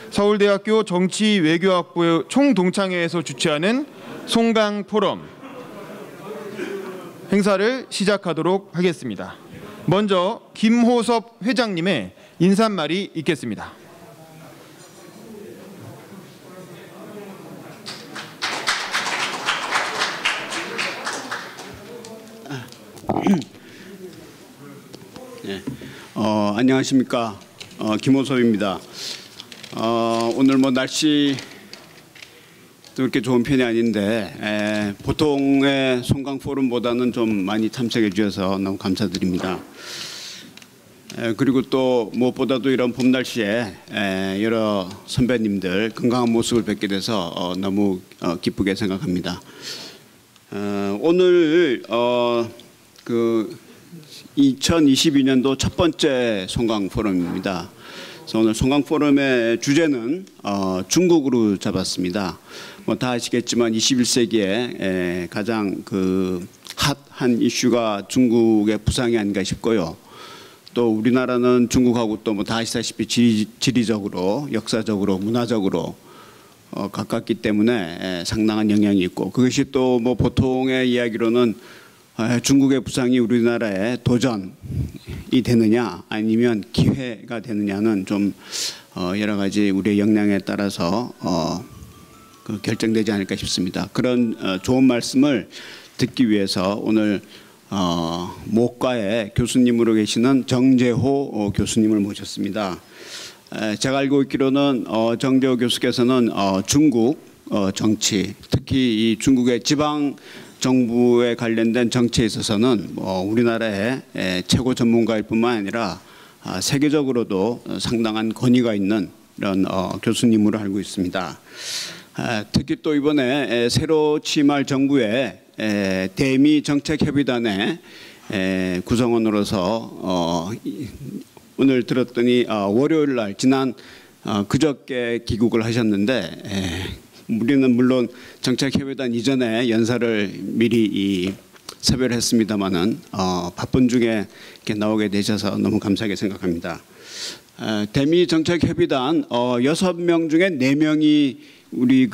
서울대학교 정치외교학부 총동창회에서 주최하는 송강 포럼 행사를 시작하도록 하겠습니다. 먼저 김호섭 회장님의 인사말이 있겠습니다. 네. 안녕하십니까. 김호섭입니다. 오늘 뭐 날씨 그렇게 좋은 편이 아닌데 보통의 송강 포럼보다는 좀 많이 참석해 주셔서 너무 감사드립니다. 그리고 또 무엇보다도 이런 봄 날씨에 여러 선배님들 건강한 모습을 뵙게 돼서 너무 기쁘게 생각합니다. 오늘 그 2022년도 첫 번째 송강 포럼입니다. 그래서 오늘 송강 포럼의 주제는 중국으로 잡았습니다. 뭐 다 아시겠지만 21세기에 가장 그 핫한 이슈가 중국의 부상이 아닌가 싶고요. 또 우리나라는 중국하고 또 뭐 다 아시다시피 지리적으로, 역사적으로, 문화적으로 가깝기 때문에 상당한 영향이 있고, 그것이 또 뭐 보통의 이야기로는 중국의 부상이 우리나라의 도전이 되느냐 아니면 기회가 되느냐는 좀 여러 가지 우리의 역량에 따라서 그 결정되지 않을까 싶습니다. 그런 좋은 말씀을 듣기 위해서 오늘 모과의 교수님으로 계시는 정재호 교수님을 모셨습니다. 제가 알고 있기로는 정재호 교수께서는 중국 정치, 특히 이 중국의 지방 정부에 관련된 정치에 있어서는 우리나라의 최고 전문가일 뿐만 아니라 세계적으로도 상당한 권위가 있는 이런 교수님으로 알고 있습니다. 특히 또 이번에 새로 취임할 정부의 대미 정책협의단의 구성원으로서 오늘 들었더니 월요일 날 지난 그저께 귀국을 하셨는데 우리는 물론 정책협의단 이전에 연사를 미리 섭외를 했습니다마는 바쁜 중에 이렇게 나오게 되셔서 너무 감사하게 생각합니다. 대미 정책협의단 6명 중에 4명이 우리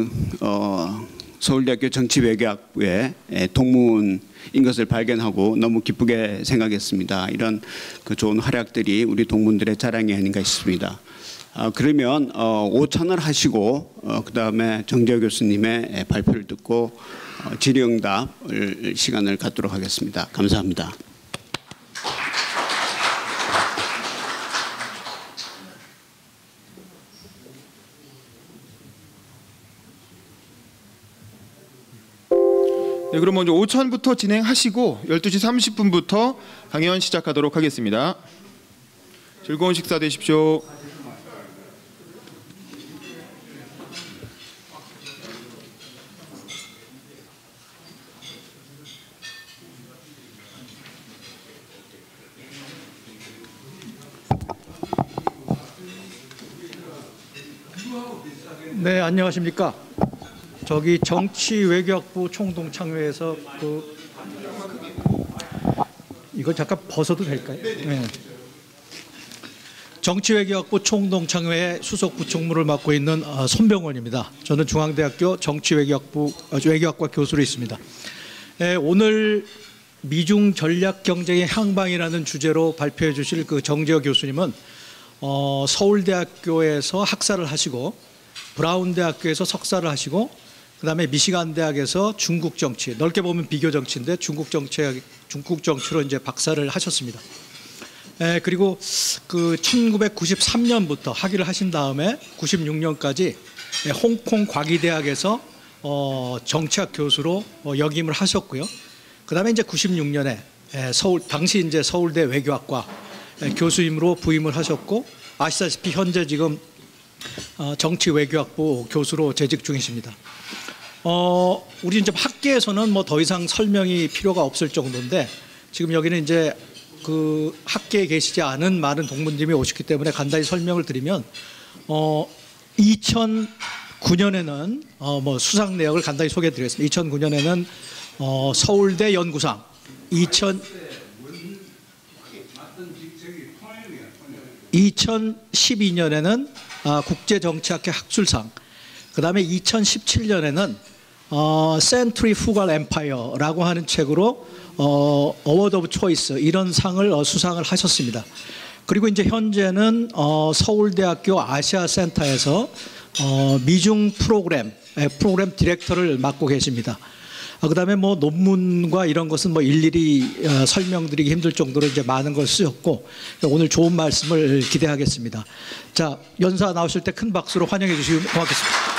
서울대학교 정치외교학부의 동문인 것을 발견하고 너무 기쁘게 생각했습니다. 이런 그 좋은 활약들이 우리 동문들의 자랑이 아닌가 싶습니다. 그러면 오찬을 하시고 그 다음에 정재호 교수님의 발표를 듣고 질의응답 시간을 갖도록 하겠습니다. 감사합니다. 네, 그럼 먼저 오찬부터 진행하시고 12시 30분부터 강연 시작하도록 하겠습니다. 즐거운 식사 되십시오. 네, 안녕하십니까. 저기 정치외교학부 총동창회에서 이거 잠깐 벗어도 될까요? 네. 정치외교학부 총동창회의 수석 부총무를 맡고 있는 손병원입니다. 저는 중앙대학교 정치외교학과 교수로 있습니다. 오늘 미중 전략 경쟁의 향방이라는 주제로 발표해 주실 그 정재호 교수님은 서울대학교에서 학사를 하시고 브라운 대학교에서 석사를 하시고 그다음에 미시간 대학에서 중국 정치, 넓게 보면 비교 정치인데 중국 정치로 이제 박사를 하셨습니다. 그리고 그 1993년부터 학위를 하신 다음에 96년까지 홍콩 과기대학에서 정치학 교수로 역임을 하셨고요. 그다음에 이제 96년에 당시 이제 서울대 외교학과 교수임으로 부임을 하셨고, 아시다시피 현재 지금 정치외교학부 교수로 재직 중이십니다. 우리 이제 학계에서는 뭐 더 이상 설명이 필요가 없을 정도인데, 지금 여기는 이제 그 학계에 계시지 않은 많은 동문님이 오셨기 때문에 간단히 설명을 드리면, 2009년에는 뭐 수상 내역을 간단히 소개해드리겠습니다. 2009년에는 서울대 연구상, 2012년에는 국제정치학회 학술상, 그다음에 2017년에는 Century Frugal Empire라고 하는 책으로 어워드 오브 초이스 이런 상을 수상을 하셨습니다. 그리고 이제 현재는 서울대학교 아시아센터에서 미중 프로그램 디렉터를 맡고 계십니다. 그다음에 뭐 논문과 이런 것은 뭐 일일이 설명드리기 힘들 정도로 이제 많은 걸 쓰셨고, 오늘 좋은 말씀을 기대하겠습니다. 자, 연사 나오실 때 큰 박수로 환영해 주시면 고맙겠습니다.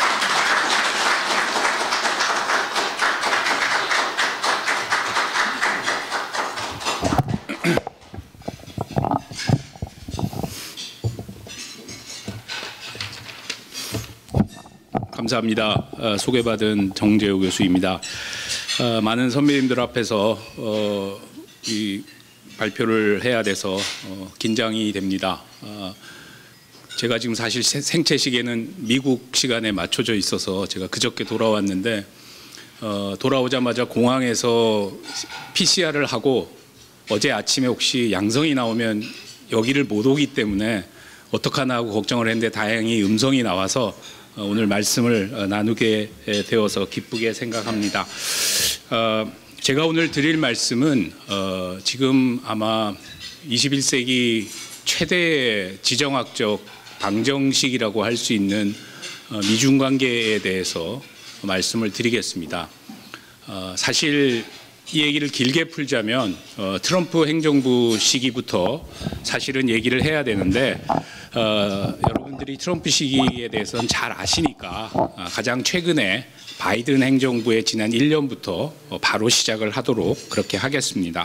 감사합니다. 소개받은 정재우 교수입니다. 많은 선배님들 앞에서 이 발표를 해야 돼서 긴장이 됩니다. 제가 지금 사실 생체 시계는 미국 시간에 맞춰져 있어서 제가 그저께 돌아왔는데 돌아오자마자 공항에서 PCR을 하고 어제 아침에 혹시 양성이 나오면 여기를 못 오기 때문에 어떡하나 하고 걱정을 했는데 다행히 음성이 나와서 오늘 말씀을 나누게 되어서 기쁘게 생각합니다. 제가 오늘 드릴 말씀은 지금 아마 21세기 최대의 지정학적 방정식이라고 할 수 있는 미중 관계에 대해서 말씀을 드리겠습니다. 사실 이 얘기를 길게 풀자면 트럼프 행정부 시기부터 사실은 얘기를 해야 되는데 여러분들이 트럼프 시기에 대해서는 잘 아시니까 가장 최근에 바이든 행정부의 지난 1년부터 바로 시작을 하도록 그렇게 하겠습니다.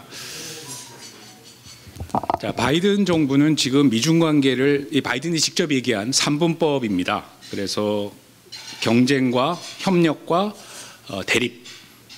자, 바이든 정부는 지금 미중 관계를 바이든이 직접 얘기한 3분법입니다. 그래서 경쟁과 협력과 대립.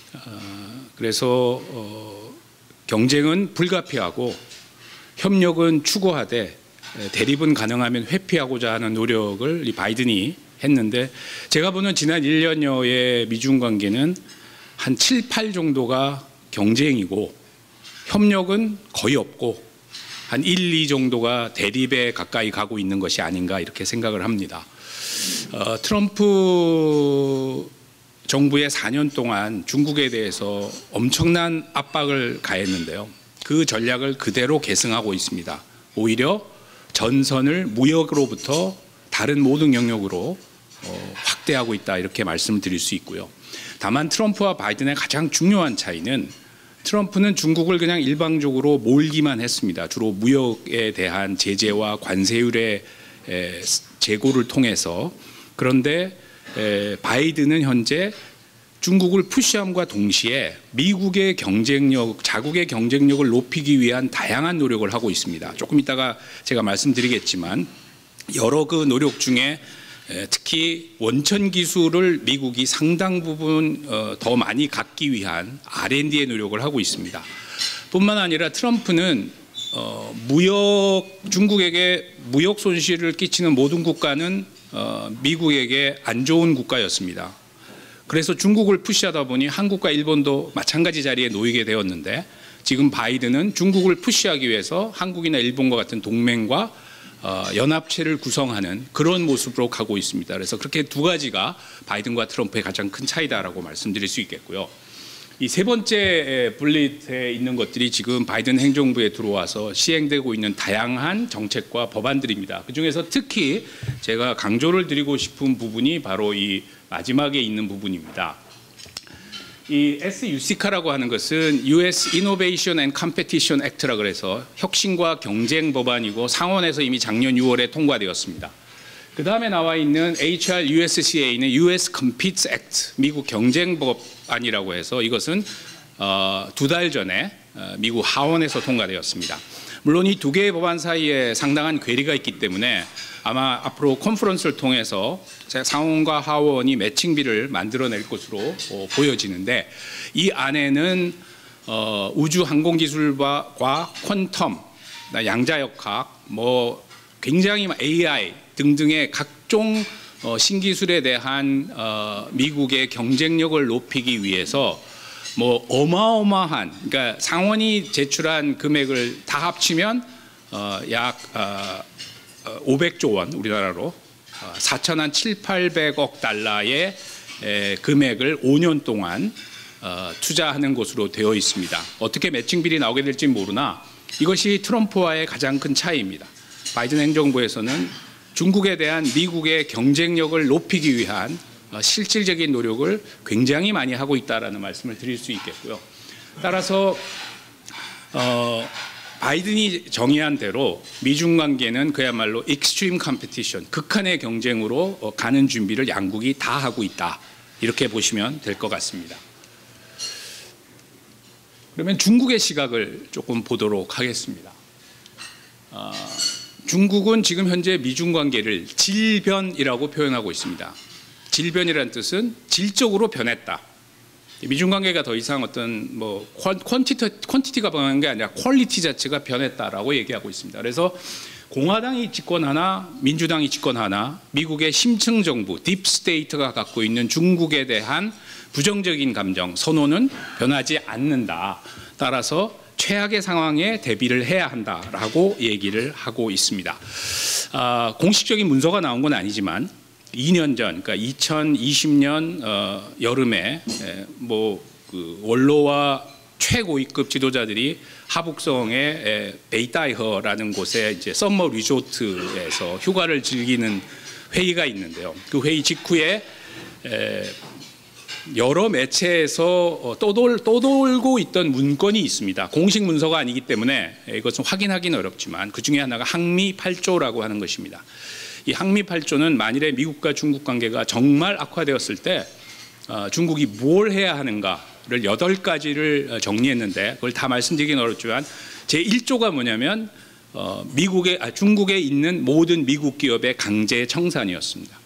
그래서 경쟁은 불가피하고 협력은 추구하되 대립은 가능하면 회피하고자 하는 노력을 이 바이든이 했는데, 제가 보는 지난 1년여의 미중 관계는 한 7, 8 정도가 경쟁이고 협력은 거의 없고 한 1, 2 정도가 대립에 가까이 가고 있는 것이 아닌가 이렇게 생각을 합니다. 트럼프 정부의 4년 동안 중국에 대해서 엄청난 압박을 가했는데요. 그 전략을 그대로 계승하고 있습니다. 오히려 전선을 무역으로부터 다른 모든 영역으로 확대하고 있다 이렇게 말씀을 드릴 수 있고요. 다만 트럼프와 바이든의 가장 중요한 차이는 트럼프는 중국을 그냥 일방적으로 몰기만 했습니다. 주로 무역에 대한 제재와 관세율의 재고를 통해서. 그런데 바이든은 현재 중국을 푸시함과 동시에 미국의 경쟁력, 자국의 경쟁력을 높이기 위한 다양한 노력을 하고 있습니다. 조금 이따가 제가 말씀드리겠지만 여러 그 노력 중에 특히 원천 기술을 미국이 상당 부분 더 많이 갖기 위한 R&D의 노력을 하고 있습니다. 뿐만 아니라 트럼프는 중국에게 무역 손실을 끼치는 모든 국가는 미국에게 안 좋은 국가였습니다. 그래서 중국을 푸시하다 보니 한국과 일본도 마찬가지 자리에 놓이게 되었는데, 지금 바이든은 중국을 푸시하기 위해서 한국이나 일본과 같은 동맹과 연합체를 구성하는 그런 모습으로 가고 있습니다. 그래서 그렇게 두 가지가 바이든과 트럼프의 가장 큰 차이다라고 말씀드릴 수 있겠고요. 이 세 번째 블릿에 있는 것들이 지금 바이든 행정부에 들어와서 시행되고 있는 다양한 정책과 법안들입니다. 그중에서 특히 제가 강조를 드리고 싶은 부분이 바로 이 마지막에 있는 부분입니다. 이 SUCCA라고 하는 것은 US Innovation and Competition Act라 그래서 혁신과 경쟁 법안이고 상원에서 이미 작년 6월에 통과되었습니다. 그 다음에 나와 있는 HR USCA는 US Competes Act, 미국 경쟁법안이라고 해서 이것은 2달 전에 미국 하원에서 통과되었습니다. 물론 이 두 개의 법안 사이에 상당한 괴리가 있기 때문에 아마 앞으로 컨퍼런스를 통해서 상원과 하원이 매칭비를 만들어낼 것으로 보여지는데, 이 안에는 우주 항공기술과 퀀텀, 양자역학, 굉장히 AI 등등의 각종 신기술에 대한 미국의 경쟁력을 높이기 위해서 어마어마한, 그러니까 상원이 제출한 금액을 다 합치면 약 500조 원, 우리나라로 4,700억 달러의 금액을 5년 동안 투자하는 것으로 되어 있습니다. 어떻게 매칭 비리 나오게 될지 모르나 이것이 트럼프와의 가장 큰 차이입니다. 바이든 행정부에서는 중국에 대한 미국의 경쟁력을 높이기 위한 실질적인 노력을 굉장히 많이 하고 있다라는 말씀을 드릴 수 있겠고요. 따라서 바이든이 정의한 대로 미중 관계는 그야말로 extreme competition, 극한의 경쟁으로 가는 준비를 양국이 다 하고 있다. 이렇게 보시면 될 것 같습니다. 그러면 중국의 시각을 조금 보도록 하겠습니다. 중국은 지금 현재 미중 관계를 질변이라고 표현하고 있습니다. 질변이라는 뜻은 질적으로 변했다. 미중 관계가 더 이상 어떤 뭐 퀀티티가 변한 게 아니라 퀄리티 자체가 변했다라고 얘기하고 있습니다. 그래서 공화당이 집권하나 민주당이 집권하나 미국의 심층 정부 딥스테이트가 갖고 있는 중국에 대한 부정적인 감정 선호는 변하지 않는다. 따라서 최악의 상황에 대비를 해야 한다라고 얘기를 하고 있습니다. 공식적인 문서가 나온 건 아니지만 2년 전, 그러니까 2020년 여름에 그 원로와 최고위급 지도자들이 하북성의 베이다이허라는 곳에 이제 썸머 리조트에서 휴가를 즐기는 회의가 있는데요. 그 회의 직후에 여러 매체에서 떠돌고 있던 문건이 있습니다. 공식 문서가 아니기 때문에 이것은 확인하기는 어렵지만 그 중에 하나가 항미 8조라고 하는 것입니다. 이 항미 8조는 만일에 미국과 중국 관계가 정말 악화되었을 때 중국이 뭘 해야 하는가를 8가지를 정리했는데 그걸 다 말씀드리기는 어렵지만 제1조가 뭐냐면 중국에 있는 모든 미국 기업의 강제 청산이었습니다.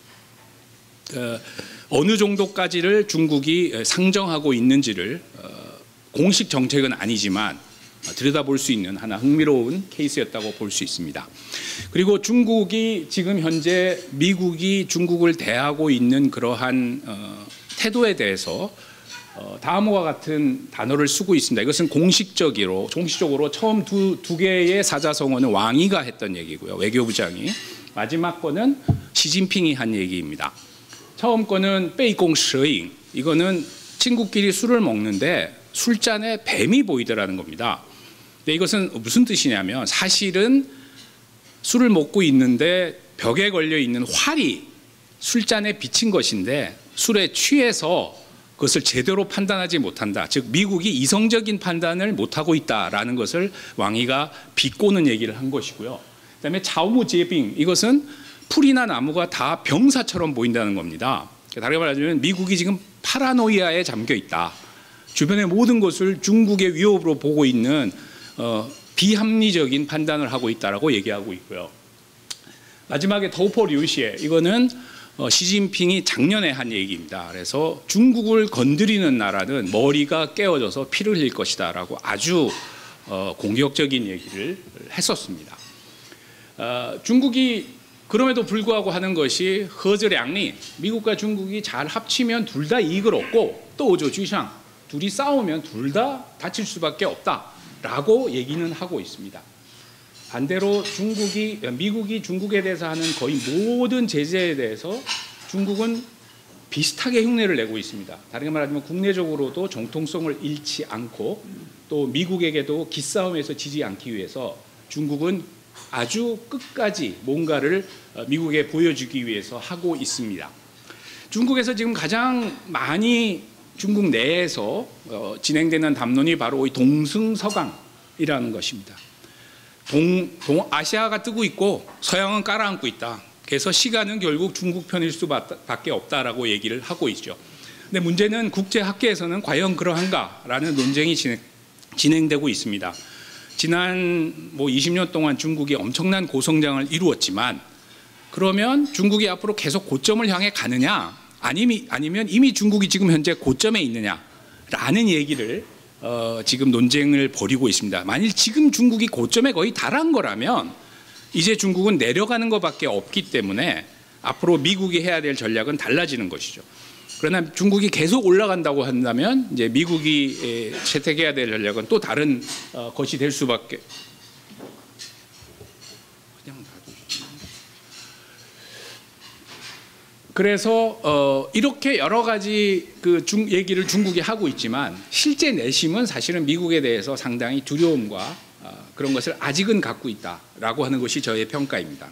어느 정도까지를 중국이 상정하고 있는지를 공식 정책은 아니지만 들여다볼 수 있는 하나 흥미로운 케이스였다고 볼 수 있습니다. 그리고 중국이 지금 현재 미국이 중국을 대하고 있는 그러한 태도에 대해서 다음과 같은 단어를 쓰고 있습니다. 이것은 공식적으로 처음 두 개의 사자성어는 왕이가 했던 얘기고요. 외교부장이. 마지막 거는 시진핑이 한 얘기입니다. 처음 거는 베이공셔잉. 이거는 친구끼리 술을 먹는데 술잔에 뱀이 보이더라는 겁니다. 근데 이것은 무슨 뜻이냐면 사실은 술을 먹고 있는데 벽에 걸려 있는 활이 술잔에 비친 것인데 술에 취해서 그것을 제대로 판단하지 못한다. 즉 미국이 이성적인 판단을 못하고 있다라는 것을 왕이가 비꼬는 얘기를 한 것이고요. 그다음에 자오무제빙 이것은 풀이나 나무가 다 병사처럼 보인다는 겁니다. 다르게 말하자면 미국이 지금 파라노이아에 잠겨 있다. 주변의 모든 것을 중국의 위협으로 보고 있는 비합리적인 판단을 하고 있다라고 얘기하고 있고요. 마지막에 더우퍼 류시에 이거는 시진핑이 작년에 한 얘기입니다. 그래서 중국을 건드리는 나라는 머리가 깨어져서 피를 흘릴 것이다라고 아주 공격적인 얘기를 했었습니다. 중국이 그럼에도 불구하고 하는 것이 허즈량리 미국과 중국이 잘 합치면 둘 다 이익을 얻고 또 오조주상 둘이 싸우면 둘 다 다칠 수밖에 없다라고 얘기는 하고 있습니다. 반대로 미국이 중국에 대해서 하는 거의 모든 제재에 대해서 중국은 비슷하게 흉내를 내고 있습니다. 다르게 말하자면 국내적으로도 정통성을 잃지 않고 또 미국에게도 기싸움에서 지지 않기 위해서 중국은 아주 끝까지 뭔가를 미국에 보여주기 위해서 하고 있습니다. 중국에서 지금 가장 많이 중국 내에서 진행되는 담론이 바로 이 동승서강이라는 것입니다. 아시아가 뜨고 있고 서양은 깔아앉고 있다. 그래서 시간은 결국 중국 편일 수밖에 없다라고 얘기를 하고 있죠. 근데 문제는 국제학계에서는 과연 그러한가라는 논쟁이 진행되고 있습니다. 지난 20년 동안 중국이 엄청난 고성장을 이루었지만 그러면 중국이 앞으로 계속 고점을 향해 가느냐 아니면 이미 중국이 지금 현재 고점에 있느냐라는 얘기를 지금 논쟁을 벌이고 있습니다. 만일 지금 중국이 고점에 거의 달한 거라면 이제 중국은 내려가는 것밖에 없기 때문에 앞으로 미국이 해야 될 전략은 달라지는 것이죠. 그러나 중국이 계속 올라간다고 한다면 이제 미국이 채택해야 될 전략은 또 다른 것이 될 수밖에. 그냥 그래서 이렇게 여러 가지 그 얘기를 중국이 하고 있지만 실제 내심은 사실은 미국에 대해서 상당히 두려움과 그런 것을 아직은 갖고 있다라고 하는 것이 저의 평가입니다.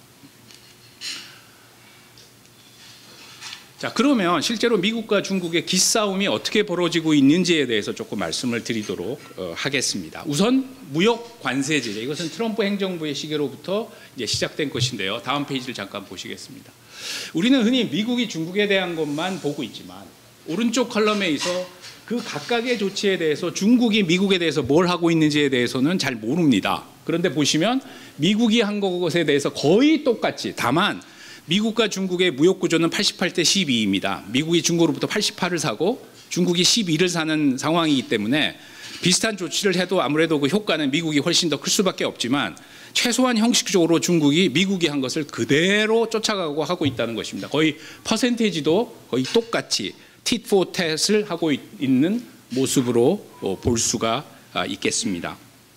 자, 그러면 실제로 미국과 중국의 기싸움이 어떻게 벌어지고 있는지에 대해서 조금 말씀을 드리도록 하겠습니다. 우선 무역 관세 제재, 이것은 트럼프 행정부의 시기로부터 이제 시작된 것인데요. 다음 페이지를 잠깐 보시겠습니다. 우리는 흔히 미국이 중국에 대한 것만 보고 있지만 오른쪽 컬럼에 있어 그 각각의 조치에 대해서 중국이 미국에 대해서 뭘 하고 있는지에 대해서는 잘 모릅니다. 그런데 보시면 미국이 한 것에 대해서 거의 똑같이, 다만 미국과 중국의 무역 구조는 88대 12입니다. 미국이 중국으로부터 88을 사고 중국이 12를 사는 상황이기 때문에 비슷한 조치를 해도 아무래도 그 효과는 미국이 훨씬 더 클 수밖에 없지만 최소한 형식적으로 중국이 미국이 한 것을 그대로 쫓아가고 하고 있다는 것입니다. 거의 퍼센테이지도 거의 똑같이 tit for tat을 하고 있는 모습으로 볼 수가 있겠습니다.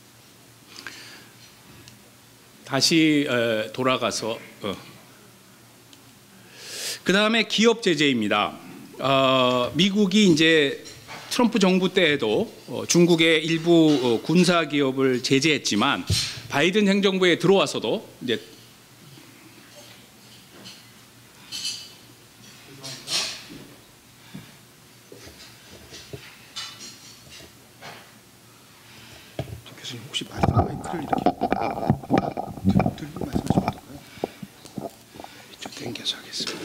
다시 돌아가서 그 다음에 기업 제재입니다. 미국이 이제 트럼프 정부 때에도 중국의 일부 군사 기업을 제재했지만 바이든 행정부에 들어와서도 이제 교수님 혹시 마이크를 이렇게 들고 말씀하시면 어떨까요? 좀 당겨서 하겠습니다.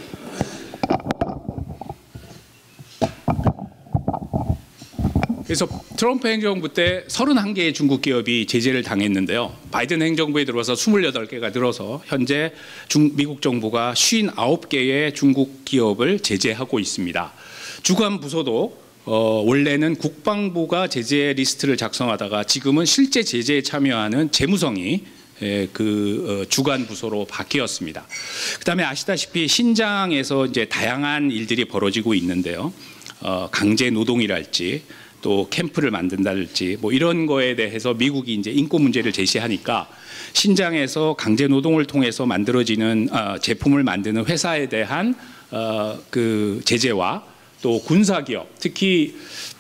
그래서 트럼프 행정부 때 31개의 중국 기업이 제재를 당했는데요. 바이든 행정부에 들어와서 28개가 늘어서 현재 미국 정부가 59개의 중국 기업을 제재하고 있습니다. 주관 부서도 원래는 국방부가 제재 리스트를 작성하다가 지금은 실제 제재에 참여하는 재무성이 주관 부서로 바뀌었습니다. 그다음에 아시다시피 신장에서 이제 다양한 일들이 벌어지고 있는데요. 강제 노동이랄지 또 캠프를 만든다든지 뭐 이런 거에 대해서 미국이 이제 인권 문제를 제시하니까 신장에서 강제 노동을 통해서 만들어지는 제품을 만드는 회사에 대한 그 제재와 또 군사 기업, 특히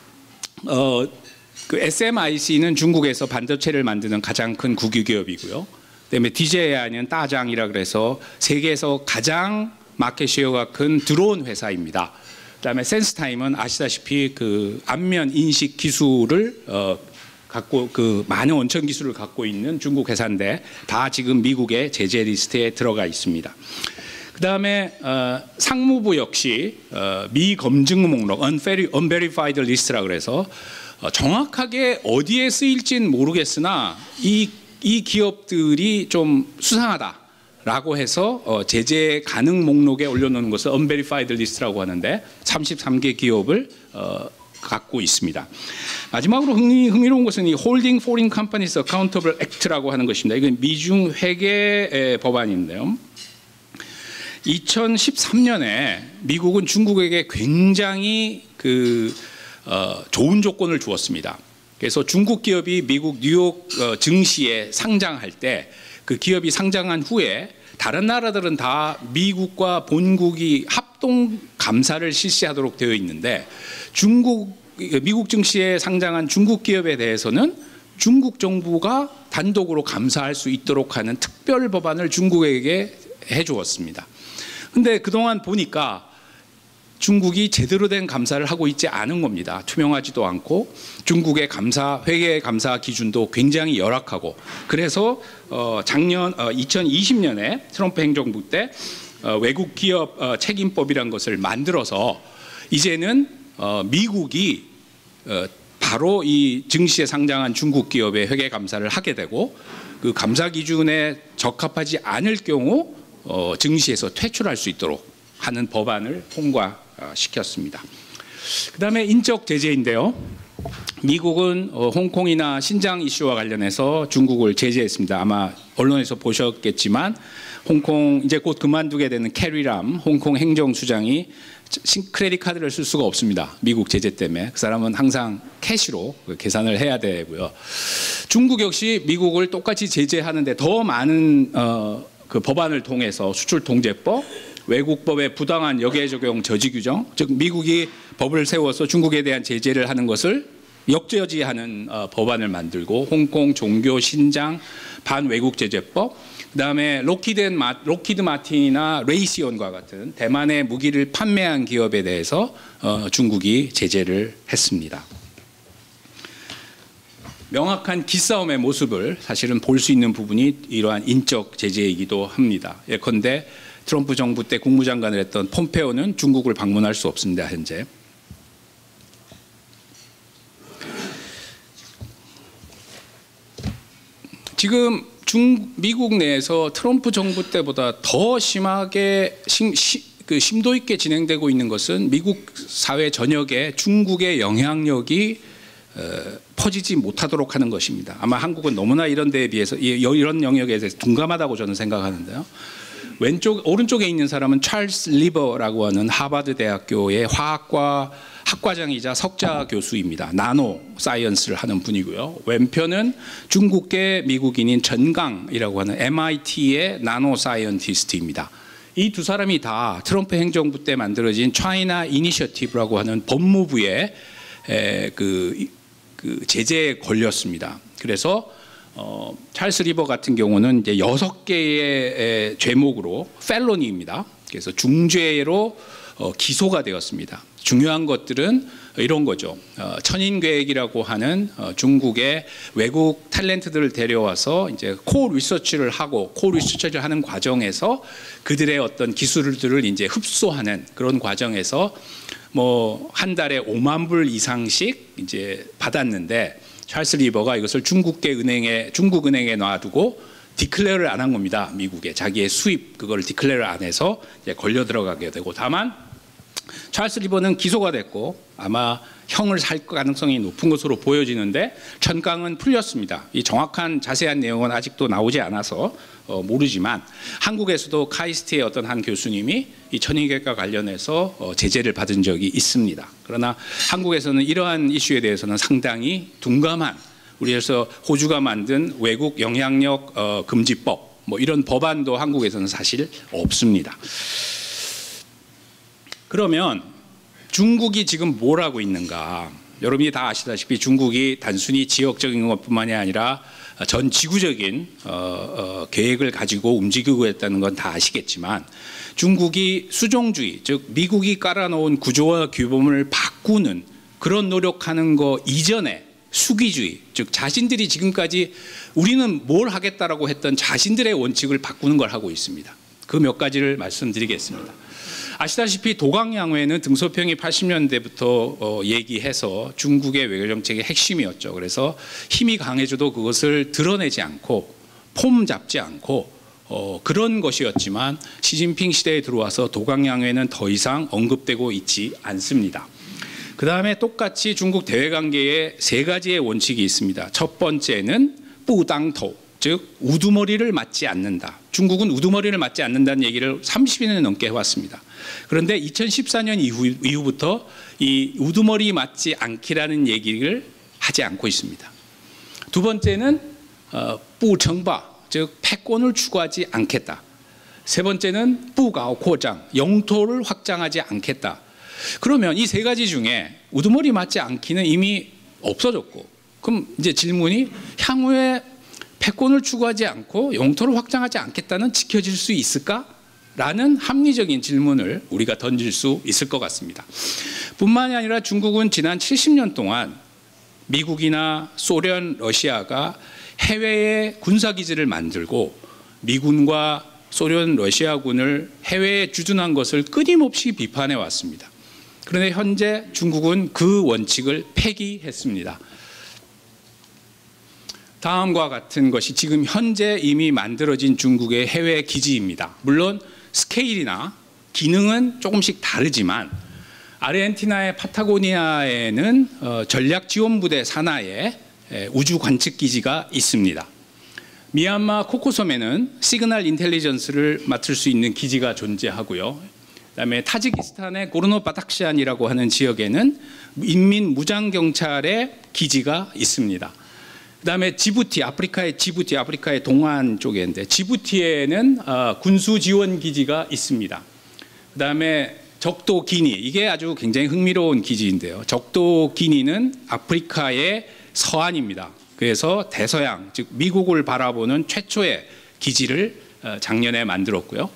그 SMIC는 중국에서 반도체를 만드는 가장 큰 국유 기업이고요. 그다음에 DJI는 따장이라 그래서 세계에서 가장 마켓 쉐어가 큰 드론 회사입니다. 그다음에 센스타임은 아시다시피 그 안면 인식 기술을 갖고 그 많은 원천 기술을 갖고 있는 중국 회사인데 다 지금 미국의 제재 리스트에 들어가 있습니다. 그다음에 상무부 역시 미검증 목록 unverified list라 그래서 정확하게 어디에 쓰일지는 모르겠으나 이 기업들이 좀 수상하다. 라고 해서 제재 가능 목록에 올려놓는 것을 unverified list라고 하는데 33개 기업을 갖고 있습니다. 마지막으로 흥미로운 것은 이 Holding Foreign Companies Accountable Act라고 하는 것입니다. 이건 미중 회계 법안인데요. 2013년에 미국은 중국에게 굉장히 좋은 조건을 주었습니다. 그래서 중국 기업이 미국 뉴욕 증시에 상장할 때 그 기업이 상장한 후에 다른 나라들은 다 미국과 본국이 합동 감사를 실시하도록 되어 있는데 미국 증시에 상장한 중국 기업에 대해서는 중국 정부가 단독으로 감사할 수 있도록 하는 특별 법안을 중국에게 해주었습니다. 근데 그동안 보니까 중국이 제대로 된 감사를 하고 있지 않은 겁니다. 투명하지도 않고 중국의 회계 감사 기준도 굉장히 열악하고 그래서 작년 2020년에 트럼프 행정부 때 외국 기업 책임법이라는 것을 만들어서 이제는 미국이 바로 이 증시에 상장한 중국 기업의 회계 감사를 하게 되고 그 감사 기준에 적합하지 않을 경우 증시에서 퇴출할 수 있도록 하는 법안을 통과시켰습니다. 그다음에 인적 제재인데요. 미국은 홍콩이나 신장 이슈와 관련해서 중국을 제재했습니다. 아마 언론에서 보셨겠지만 홍콩 이제 곧 그만두게 되는 캐리람 홍콩 행정수장이 크레딧 카드를 쓸 수가 없습니다. 미국 제재 때문에 그 사람은 항상 캐시로 계산을 해야 되고요. 중국 역시 미국을 똑같이 제재하는데 더 많은 그 법안을 통해서 수출 통제법, 외국법의 부당한 역외 적용 저지 규정, 즉 미국이 법을 세워서 중국에 대한 제재를 하는 것을 역저지하는 법안을 만들고, 홍콩 종교 신장 반외국 제재법, 그다음에 로키드 마틴이나 레이시온과 같은 대만의 무기를 판매한 기업에 대해서 중국이 제재를 했습니다. 명확한 기싸움의 모습을 사실은 볼 수 있는 부분이 이러한 인적 제재이기도 합니다. 예컨대 트럼프 정부 때 국무장관을 했던 폼페오는 중국을 방문할 수 없습니다. 현재. 지금 미국 내에서 트럼프 정부 때보다 더 심하게 심도 있게 진행되고 있는 것은 미국 사회 전역에 중국의 영향력이 퍼지지 못하도록 하는 것입니다. 아마 한국은 너무나 이런 데에 비해서 이런 영역에 대해서 둔감하다고 저는 생각하는데요. 오른쪽에 있는 사람은 찰스 리버라고 하는 하버드 대학교의 화학과 학과장이자 석자 교수입니다. 나노 사이언스를 하는 분이고요. 왼편은 중국계 미국인인 전강이라고 하는 MIT의 나노 사이언티스트입니다. 이 두 사람이 다 트럼프 행정부 때 만들어진 차이나 이니셔티브라고 하는 법무부의 그 제재에 걸렸습니다. 그래서 찰스 리버 같은 경우는 이제 6개의 죄목으로 펠로니입니다. 그래서 중죄로 기소가 되었습니다. 중요한 것들은 이런 거죠. 천인계획이라고 하는 중국의 외국 탤런트들을 데려와서 이제 코 리서치를 하는 과정에서 그들의 어떤 기술들을 이제 흡수하는 그런 과정에서 뭐 한 달에 5만 불 이상씩 이제 받았는데, 찰스 리버가 이것을 중국 은행에 놔두고 디클레어를 안 한 겁니다. 미국에 자기의 수입 그걸 디클레어를 안 해서 이제 걸려 들어가게 되고, 다만 찰스 리버는 기소가 됐고 아마 형을 살 가능성이 높은 것으로 보여지는데, 천강은 풀렸습니다. 이 정확한 자세한 내용은 아직도 나오지 않아서 모르지만 한국에서도 카이스트의 어떤 한 교수님이 이 천인계획과 관련해서 제재를 받은 적이 있습니다. 그러나 한국에서는 이러한 이슈에 대해서는 상당히 둔감한, 우리에서 호주가 만든 외국 영향력 금지법 뭐 이런 법안도 한국에서는 사실 없습니다. 그러면 중국이 지금 뭘 하고 있는가? 여러분이 다 아시다시피 중국이 단순히 지역적인 것뿐만이 아니라 전 지구적인 계획을 가지고 움직이고 있다는 건 다 아시겠지만, 중국이 수종주의, 즉 미국이 깔아놓은 구조와 규범을 바꾸는 그런 노력하는 거 이전에 수기주의, 즉 자신들이 지금까지 우리는 뭘 하겠다라고 했던 자신들의 원칙을 바꾸는 걸 하고 있습니다. 그 몇 가지를 말씀드리겠습니다. 아시다시피 도강양회는 등소평이 80년대부터 얘기해서 중국의 외교정책의 핵심이었죠. 그래서 힘이 강해져도 그것을 드러내지 않고 폼 잡지 않고 그런 것이었지만, 시진핑 시대에 들어와서 도강양회는 더 이상 언급되고 있지 않습니다. 그 다음에 똑같이 중국 대외관계에 3가지의 원칙이 있습니다. 첫 번째는 뿌당토, 즉 우두머리를 맞지 않는다. 중국은 우두머리를 맞지 않는다는 얘기를 30년 넘게 해왔습니다. 그런데 2014년 이후부터 이 우두머리 맞지 않기라는 얘기를 하지 않고 있습니다. 두 번째는 뿌청바, 즉 패권을 추구하지 않겠다. 세 번째는 뿌가오코장, 영토를 확장하지 않겠다. 그러면 이 3가지 중에 우두머리 맞지 않기는 이미 없어졌고, 그럼 이제 질문이 향후에 패권을 추구하지 않고 영토를 확장하지 않겠다는 지켜질 수 있을까? 라는 합리적인 질문을 우리가 던질 수 있을 것 같습니다. 뿐만이 아니라 중국은 지난 70년 동안 미국이나 소련, 러시아가 해외에 군사기지를 만들고 미군과 소련, 러시아군을 해외에 주둔한 것을 끊임없이 비판해 왔습니다. 그런데 현재 중국은 그 원칙을 폐기했습니다. 다음과 같은 것이 지금 현재 이미 만들어진 중국의 해외 기지입니다. 물론 스케일이나 기능은 조금씩 다르지만, 아르헨티나의 파타고니아에는 전략지원부대 산하에 우주 관측기지가 있습니다. 미얀마 코코섬에는 시그널 인텔리전스를 맡을 수 있는 기지가 존재하고요. 그다음에 타지키스탄의 고르노바닥시안이라고 하는 지역에는 인민무장경찰의 기지가 있습니다. 그다음에 지부티, 아프리카의 동안 쪽인데 지부티에는 군수 지원 기지가 있습니다. 그다음에 적도 기니, 이게 아주 굉장히 흥미로운 기지인데요. 적도 기니는 아프리카의 서안입니다. 그래서 대서양, 즉 미국을 바라보는 최초의 기지를 작년에 만들었고요.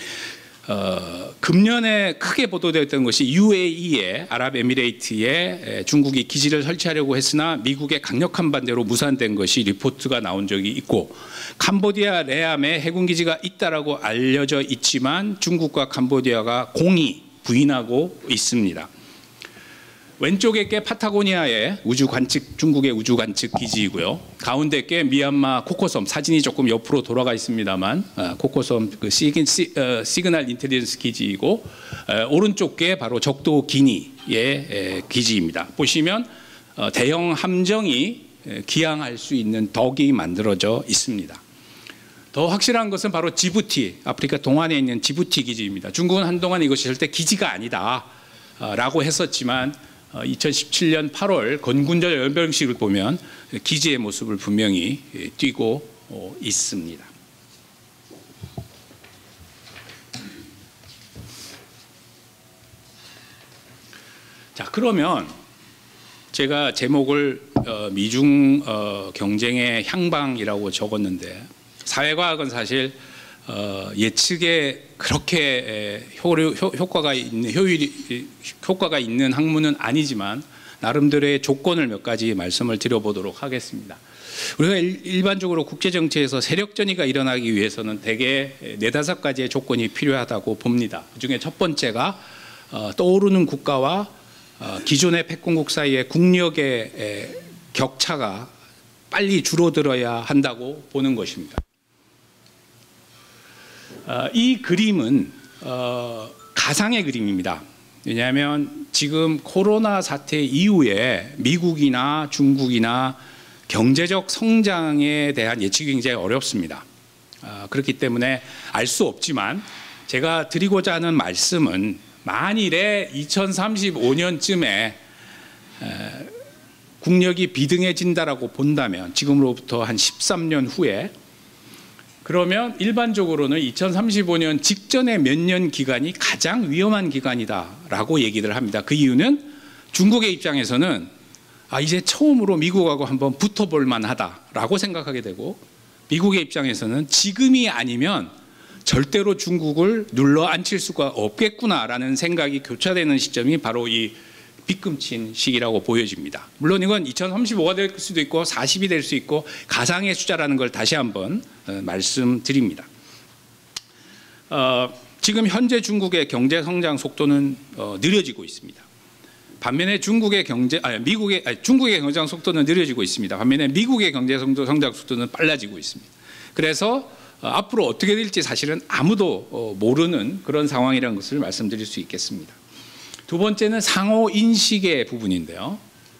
금년에 크게 보도되었던 것이 UAE의 아랍에미레이트에 중국이 기지를 설치하려고 했으나 미국의 강력한 반대로 무산된 것이 리포트가 나온 적이 있고, 캄보디아 레암에 해군기지가 있다라고 알려져 있지만 중국과 캄보디아가 공히 부인하고 있습니다. 왼쪽에 게 파타고니아의 우주관측, 중국의 우주관측 기지이고요. 가운데 게 미얀마 코코섬, 사진이 조금 옆으로 돌아가 있습니다만 코코섬 그 시그널 인텔리전스 기지이고, 오른쪽 게 바로 적도 기니의 기지입니다. 보시면 대형 함정이 기항할 수 있는 덕이 만들어져 있습니다. 더 확실한 것은 바로 지부티, 아프리카 동안에 있는 지부티 기지입니다. 중국은 한동안 이것이 절대 기지가 아니다라고 했었지만 2017년 8월 건군절 열병식을 보면 기지의 모습을 분명히 띄고 있습니다. 자, 그러면 제가 제목을 미중 경쟁의 향방이라고 적었는데, 사회과학은 사실 예측에 그렇게 효과가 있는 학문은 아니지만 나름대로의 조건을 몇 가지 말씀을 드려보도록 하겠습니다. 우리가 일반적으로 국제정치에서 세력전이가 일어나기 위해서는 대개 4-5가지의 조건이 필요하다고 봅니다. 그중에 첫 번째가 떠오르는 국가와 기존의 패권국 사이의 국력의 격차가 빨리 줄어들어야 한다고 보는 것입니다. 이 그림은 가상의 그림입니다. 왜냐하면 지금 코로나 사태 이후에 미국이나 중국이나 경제적 성장에 대한 예측이 굉장히 어렵습니다. 그렇기 때문에 알 수 없지만 제가 드리고자 하는 말씀은, 만일에 2035년쯤에 국력이 비등해진다라고 본다면, 지금으로부터 한 13년 후에, 그러면 일반적으로는 2035년 직전의 몇 년 기간이 가장 위험한 기간이다라고 얘기를 합니다. 그 이유는 중국의 입장에서는 이제 처음으로 미국하고 한번 붙어볼 만하다라고 생각하게 되고, 미국의 입장에서는 지금이 아니면 절대로 중국을 눌러앉힐 수가 없겠구나라는 생각이 교차되는 시점이 바로 이 빗금친 시기라고 보여집니다. 물론 이건 2035가 될 수도 있고 40이 될 수 있고 가상의 숫자라는 걸 다시 한번 말씀드립니다. 지금 현재 중국의 경제 성장 속도는 느려지고 있습니다. 반면에 중국의 경제 성장 속도는 느려지고 있습니다. 반면에 미국의 경제 성장 속도는 빨라지고 있습니다. 그래서 앞으로 어떻게 될지 사실은 아무도 모르는 그런 상황이라는 것을 말씀드릴 수 있겠습니다. 두 번째는 상호 인식의 부분인데요.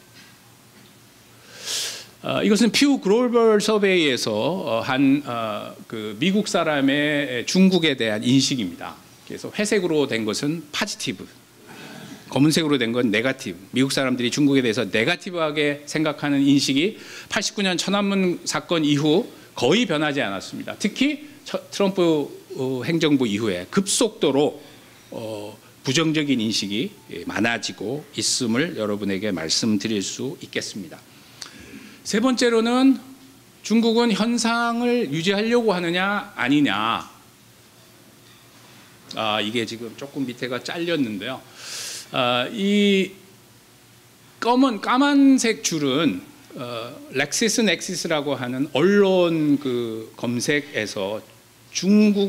이것은 퓨 글로벌 서베이에서 한 그 미국 사람의 중국에 대한 인식입니다. 그래서 회색으로 된 것은 파지티브, 검은색으로 된 건 네거티브. 미국 사람들이 중국에 대해서 네거티브하게 생각하는 인식이 89년 천안문 사건 이후 거의 변하지 않았습니다. 특히 트럼프 행정부 이후에 급속도로 부정적인 인식이 많아지고 있음을 여러분에게 말씀드릴 수 있겠습니다. 세 번째로는 중국은 현상을 유지하려고 하느냐 아니냐. 이게 지금 조금 밑에가 잘렸는데요. 이 까만색 줄은 렉시스 넥시스라고 하는 언론 그 검색에서 중국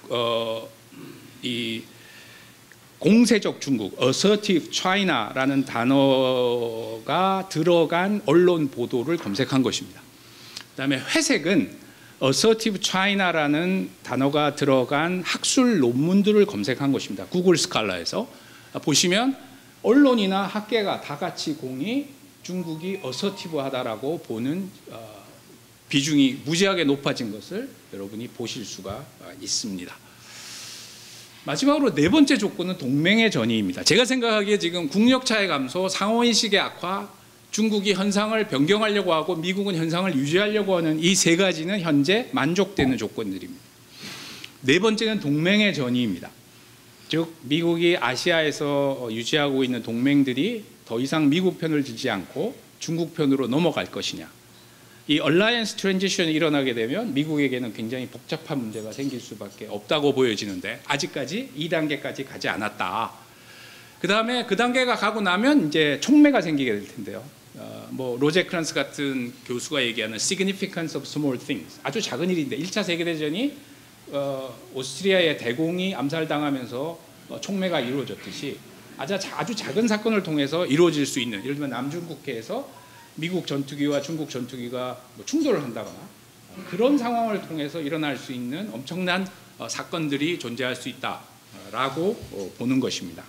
이 공세적 중국, assertive China라는 단어가 들어간 언론 보도를 검색한 것입니다. 그다음에 회색은 assertive China라는 단어가 들어간 학술 논문들을 검색한 것입니다. 구글 스칼라에서 보시면 언론이나 학계가 다 같이 공히 중국이 assertive하다라고 보는 비중이 무지하게 높아진 것을 여러분이 보실 수가 있습니다. 마지막으로 네 번째 조건은 동맹의 전이입니다. 제가 생각하기에 지금 국력차의 감소, 상호인식의 악화, 중국이 현상을 변경하려고 하고 미국은 현상을 유지하려고 하는 이 세 가지는 현재 만족되는 조건들입니다. 네 번째는 동맹의 전이입니다. 즉 미국이 아시아에서 유지하고 있는 동맹들이 더 이상 미국 편을 들지 않고 중국 편으로 넘어갈 것이냐. 이 얼라이언스 트랜지션이 일어나게 되면 미국에게는 굉장히 복잡한 문제가 생길 수밖에 없다고 보여지는데 아직까지 2단계까지 가지 않았다. 그다음에 그 단계가 가고 나면 이제 촉매가 생기게 될 텐데요. 뭐 로제크란스 같은 교수가 얘기하는 significance of small things, 아주 작은 일인데 1차 세계대전이 오스트리아의 대공이 암살당하면서 촉매가 이루어졌듯이 아주 작은 사건을 통해서 이루어질 수 있는, 예를 들면 남중국해에서 미국 전투기와 중국 전투기가 뭐 충돌을 한다거나 그런 상황을 통해서 일어날 수 있는 엄청난 사건들이 존재할 수 있다라고 보는 것입니다.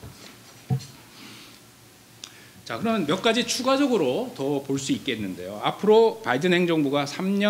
자, 그러면 몇 가지 추가적으로 더 볼 수 있겠는데요. 앞으로 바이든 행정부가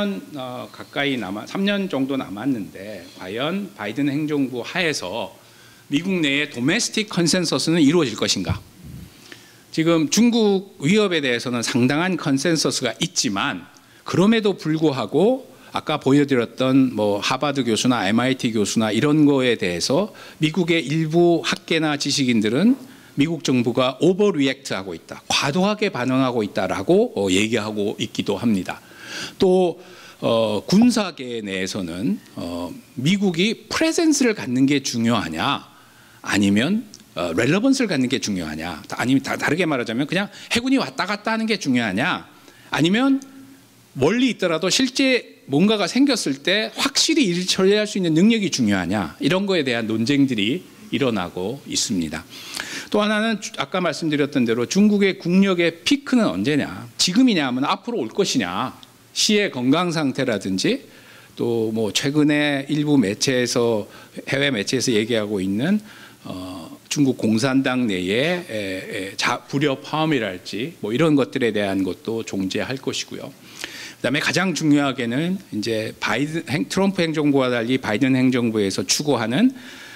3년 정도 남았는데 과연 바이든 행정부 하에서 미국 내의 도메스틱 컨센서스는 이루어질 것인가? 지금 중국 위협에 대해서는 상당한 컨센서스가 있지만 그럼에도 불구하고 아까 보여드렸던 뭐 하버드 교수나 MIT 교수나 이런 거에 대해서 미국의 일부 학계나 지식인들은 미국 정부가 오버리액트하고 있다, 과도하게 반응하고 있다라고 얘기하고 있기도 합니다. 또 군사계 내에서는 미국이 프레젠스를 갖는 게 중요하냐, 아니면 렐러번스를 갖는 게 중요하냐, 아니면 다르게 말하자면 그냥 해군이 왔다 갔다 하는 게 중요하냐, 아니면 멀리 있더라도 실제 뭔가가 생겼을 때 확실히 일을 처리할 수 있는 능력이 중요하냐, 이런 거에 대한 논쟁들이 일어나고 있습니다. 또 하나는 아까 말씀드렸던 대로 중국의 국력의 피크는 언제냐, 지금이냐 하면 앞으로 올 것이냐, 시의 건강 상태라든지 또 뭐 최근에 일부 매체에서, 해외 매체에서 얘기하고 있는 중국 공산당 내의 불협화음이랄지 뭐 이런 것들에 대한 것도 존재할 것이고요. 그다음에 가장 중요하게는 이제 트럼프 행정부와 달리 바이든 행정부에서 추구하는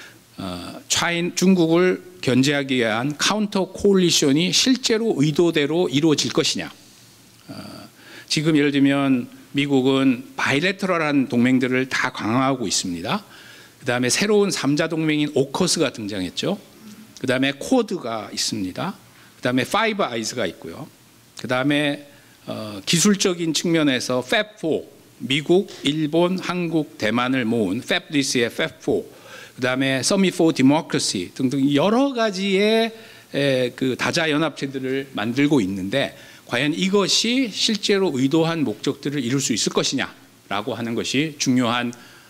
중국을 견제하기 위한 카운터 코올리션이 실제로 의도대로 이루어질 것이냐. 지금 예를 들면 미국은 바이래터럴한 동맹들을 다 강화하고 있습니다. 그다음에 새로운 3자 동맹인 오커스가 등장했죠. 그다음에 쿼드가 있습니다. 그다음에 파이브 아이즈가 있고요. 그다음에 기술적인 측면에서 팹4, 미국, 일본, 한국, 대만을 모은 팹리스의 팹4, 그다음에 서밋 포 디모크러시 등등 여러 가지의 그 다자 연합체들을 만들고 있는데 과연 이것이 실제로 의도한 목적들을 이룰 수 있을 것이냐라고 하는 것이 중요한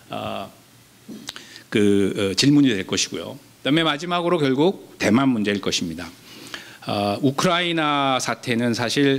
질문이 될 것이고요. 그다음에 마지막으로 결국 대만 문제일 것입니다. 우크라이나 사태는 사실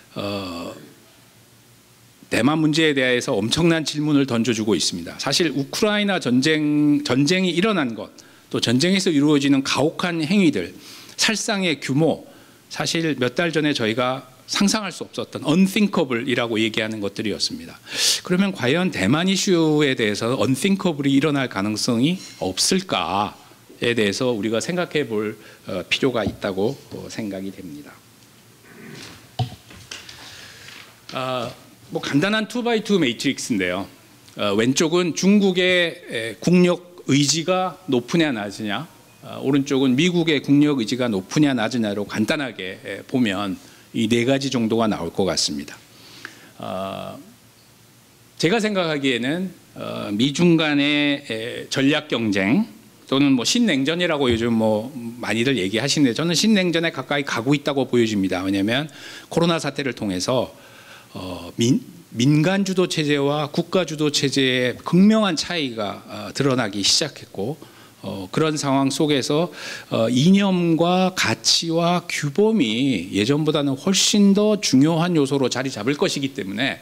대만 문제에 대해서 엄청난 질문을 던져주고 있습니다. 사실 우크라이나 전쟁이 일어난 것, 또 전쟁에서 이루어지는 가혹한 행위들, 살상의 규모, 사실 몇 달 전에 저희가 상상할 수 없었던 unthinkable이라고 얘기하는 것들이었습니다. 그러면 과연 대만 이슈에 대해서 unthinkable이 일어날 가능성이 없을까에 대해서 우리가 생각해 볼 필요가 있다고 생각이 됩니다. 뭐 간단한 2x2 매트릭스인데요. 왼쪽은 중국의 국력 의지가 높으냐 낮으냐, 오른쪽은 미국의 국력 의지가 높으냐 낮으냐로 간단하게 보면 이 네 가지 정도가 나올 것 같습니다. 제가 생각하기에는 미중 간의 전략 경쟁 또는 뭐 신냉전이라고 요즘 뭐 많이들 얘기하시는데 저는 신냉전에 가까이 가고 있다고 보여집니다. 왜냐하면 코로나 사태를 통해서 민간 주도 체제와 국가 주도 체제의 극명한 차이가 드러나기 시작했고, 그런 상황 속에서 이념과 가치와 규범이 예전보다는 훨씬 더 중요한 요소로 자리 잡을 것이기 때문에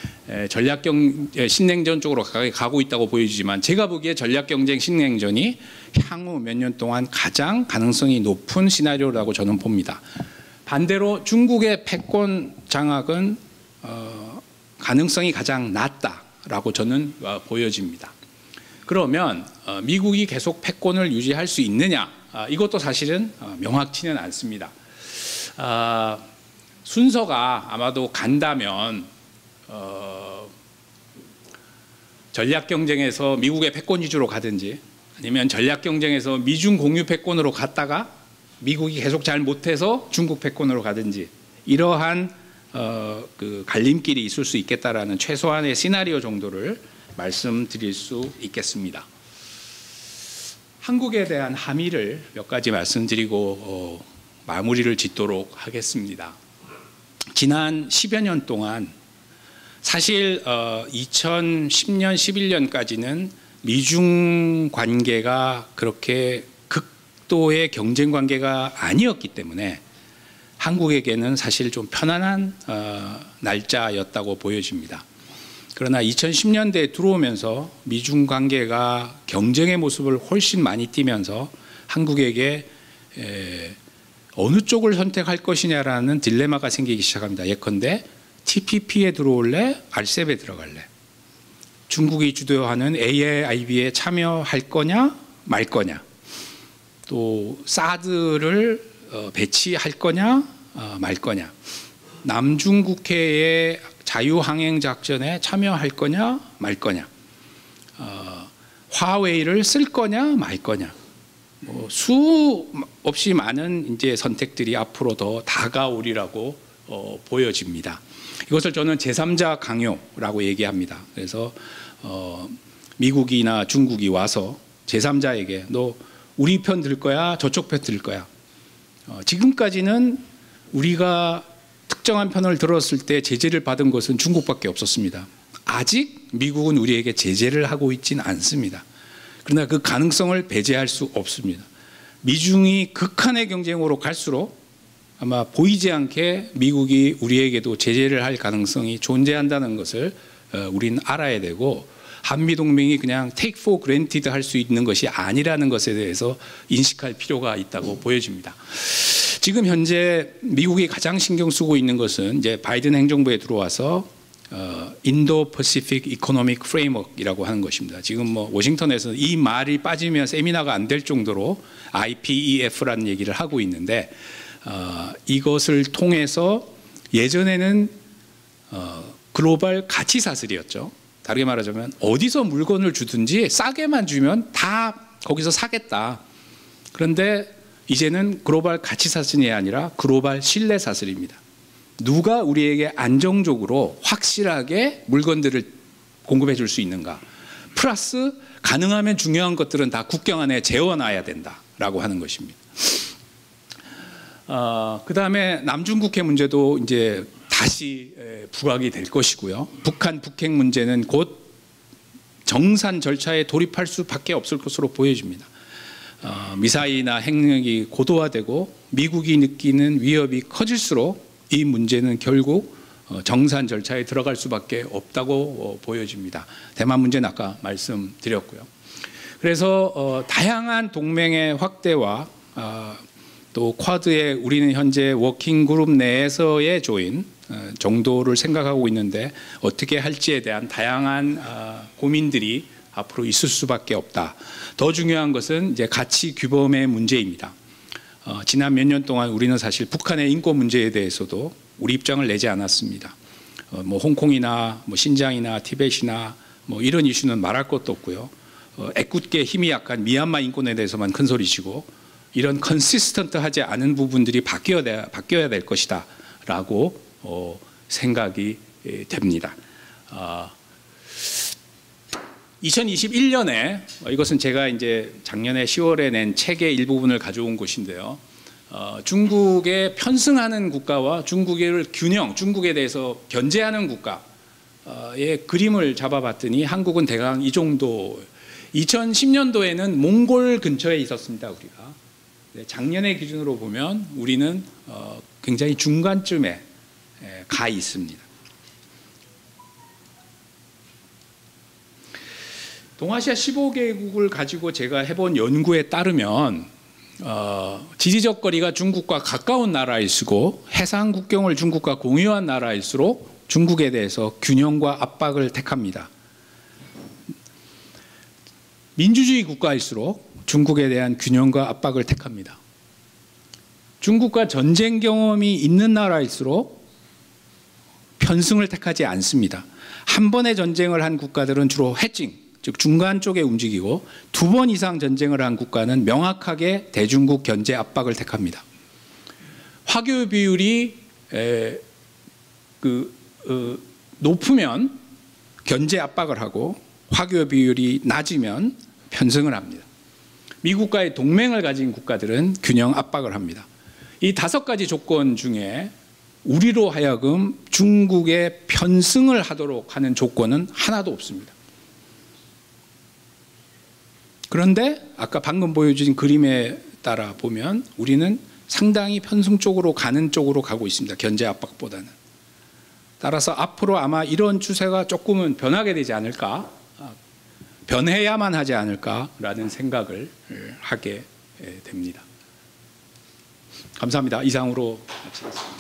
신냉전 쪽으로 가고 있다고 보여지지만, 제가 보기에 전략경쟁 신냉전이 향후 몇 년 동안 가장 가능성이 높은 시나리오라고 저는 봅니다. 반대로 중국의 패권 장악은 가능성이 가장 낮다라고 저는 보여집니다. 그러면 미국이 계속 패권을 유지할 수 있느냐, 이것도 사실은 명확치는 않습니다. 순서가 아마도 간다면 전략 경쟁에서 미국의 패권 위주로 가든지, 아니면 전략 경쟁에서 미중 공유 패권으로 갔다가 미국이 계속 잘 못해서 중국 패권으로 가든지 이러한 그 갈림길이 있을 수 있겠다라는 최소한의 시나리오 정도를 말씀드릴 수 있겠습니다. 한국에 대한 함의를 몇 가지 말씀드리고 마무리를 짓도록 하겠습니다. 지난 10여 년 동안 사실 2010년, 11년까지는 미중 관계가 그렇게 극도의 경쟁 관계가 아니었기 때문에 한국에게는 사실 좀 편안한 날짜였다고 보여집니다. 그러나 2010년대에 들어오면서 미중 관계가 경쟁의 모습을 훨씬 많이 띠면서 한국에게 어느 쪽을 선택할 것이냐라는 딜레마가 생기기 시작합니다. 예컨대 TPP에 들어올래? RCEP에 들어갈래? 중국이 주도하는 AIIB에 참여할 거냐 말 거냐? 또 사드를 배치할 거냐 말 거냐? 남중국해의 자유항행작전에 참여할 거냐 말 거냐? 화웨이를 쓸 거냐 말 거냐? 수 없이 많은 이제 선택들이 앞으로 더 다가오리라고 보여집니다. 이것을 저는 제3자 강요라고 얘기합니다. 그래서 미국이나 중국이 와서 제3자에게 너 우리 편 들 거야 저쪽 편 들 거야. 지금까지는 우리가 특정한 편을 들었을 때 제재를 받은 것은 중국밖에 없었습니다. 아직 미국은 우리에게 제재를 하고 있지는 않습니다. 그러나 그 가능성을 배제할 수 없습니다. 미중이 극한의 경쟁으로 갈수록 아마 보이지 않게 미국이 우리에게도 제재를 할 가능성이 존재한다는 것을 우리는 알아야 되고, 한미동맹이 그냥 take for granted 할 수 있는 것이 아니라는 것에 대해서 인식할 필요가 있다고 보여집니다. 지금 현재 미국이 가장 신경 쓰고 있는 것은 이제 바이든 행정부에 들어와서 인도 퍼시픽 이코노믹 프레임워크이라고 하는 것입니다. 지금 뭐 워싱턴에서 이 말이 빠지면 세미나가 안 될 정도로 IPEF라는 얘기를 하고 있는데, 이것을 통해서 예전에는 글로벌 가치 사슬이었죠. 다르게 말하자면 어디서 물건을 주든지 싸게만 주면 다 거기서 사겠다. 그런데 이제는 글로벌 가치 사슬이 아니라 글로벌 신뢰 사슬입니다. 누가 우리에게 안정적으로 확실하게 물건들을 공급해 줄 수 있는가, 플러스 가능하면 중요한 것들은 다 국경 안에 재워놔야 된다라고 하는 것입니다. 그 다음에 남중국해 문제도 이제 다시 부각이 될 것이고요. 북한 북핵 문제는 곧 정산 절차에 돌입할 수밖에 없을 것으로 보여집니다. 미사일이나 핵력이 고도화되고 미국이 느끼는 위협이 커질수록 이 문제는 결국 정산 절차에 들어갈 수밖에 없다고 보여집니다. 대만 문제는 아까 말씀드렸고요. 그래서 다양한 동맹의 확대와 또 쿼드에 우리는 현재 워킹 그룹 내에서의 조인 정도를 생각하고 있는데, 어떻게 할지에 대한 다양한 고민들이 앞으로 있을 수밖에 없다. 더 중요한 것은 이제 가치 규범의 문제입니다. 지난 몇 년 동안 우리는 사실 북한의 인권 문제에 대해서도 우리 입장을 내지 않았습니다. 뭐 홍콩이나 뭐 신장이나 티벳이나 뭐 이런 이슈는 말할 것도 없고요. 애꿎게 힘이 약한 미얀마 인권에 대해서만 큰 소리치고, 이런 컨시스턴트하지 않은 부분들이 바뀌어야 될 것이다라고 생각이 됩니다. 2021년에 이것은 제가 이제 작년에 10월에 낸 책의 일부분을 가져온 것인데요. 중국에 편승하는 국가와 중국에 대해서 견제하는 국가의 그림을 잡아봤더니 한국은 대강 이 정도. 2010년도에는 몽골 근처에 있었습니다, 우리가. 작년의 기준으로 보면 우리는 굉장히 중간쯤에 가 있습니다. 동아시아 15개국을 가지고 제가 해본 연구에 따르면 지리적 거리가 중국과 가까운 나라일수록, 해상 국경을 중국과 공유한 나라일수록 중국에 대해서 균형과 압박을 택합니다. 민주주의 국가일수록 중국에 대한 균형과 압박을 택합니다. 중국과 전쟁 경험이 있는 나라일수록 편승을 택하지 않습니다. 한 번의 전쟁을 한 국가들은 주로 해칭 즉 중간 쪽에 움직이고 2번 이상 전쟁을 한 국가는 명확하게 대중국 견제 압박을 택합니다. 화교 비율이 높으면 견제 압박을 하고 화교 비율이 낮으면 편승을 합니다. 미국과의 동맹을 가진 국가들은 균형 압박을 합니다. 이 5가지 조건 중에 우리로 하여금 중국의 편승을 하도록 하는 조건은 하나도 없습니다. 그런데 아까 방금 보여준 그림에 따라 보면 우리는 상당히 편승 쪽으로 가는 쪽으로 가고 있습니다. 견제 압박보다는. 따라서 앞으로 아마 이런 추세가 조금은 변하게 되지 않을까, 변해야만 하지 않을까라는 생각을 하게 됩니다. 감사합니다. 이상으로 마치겠습니다.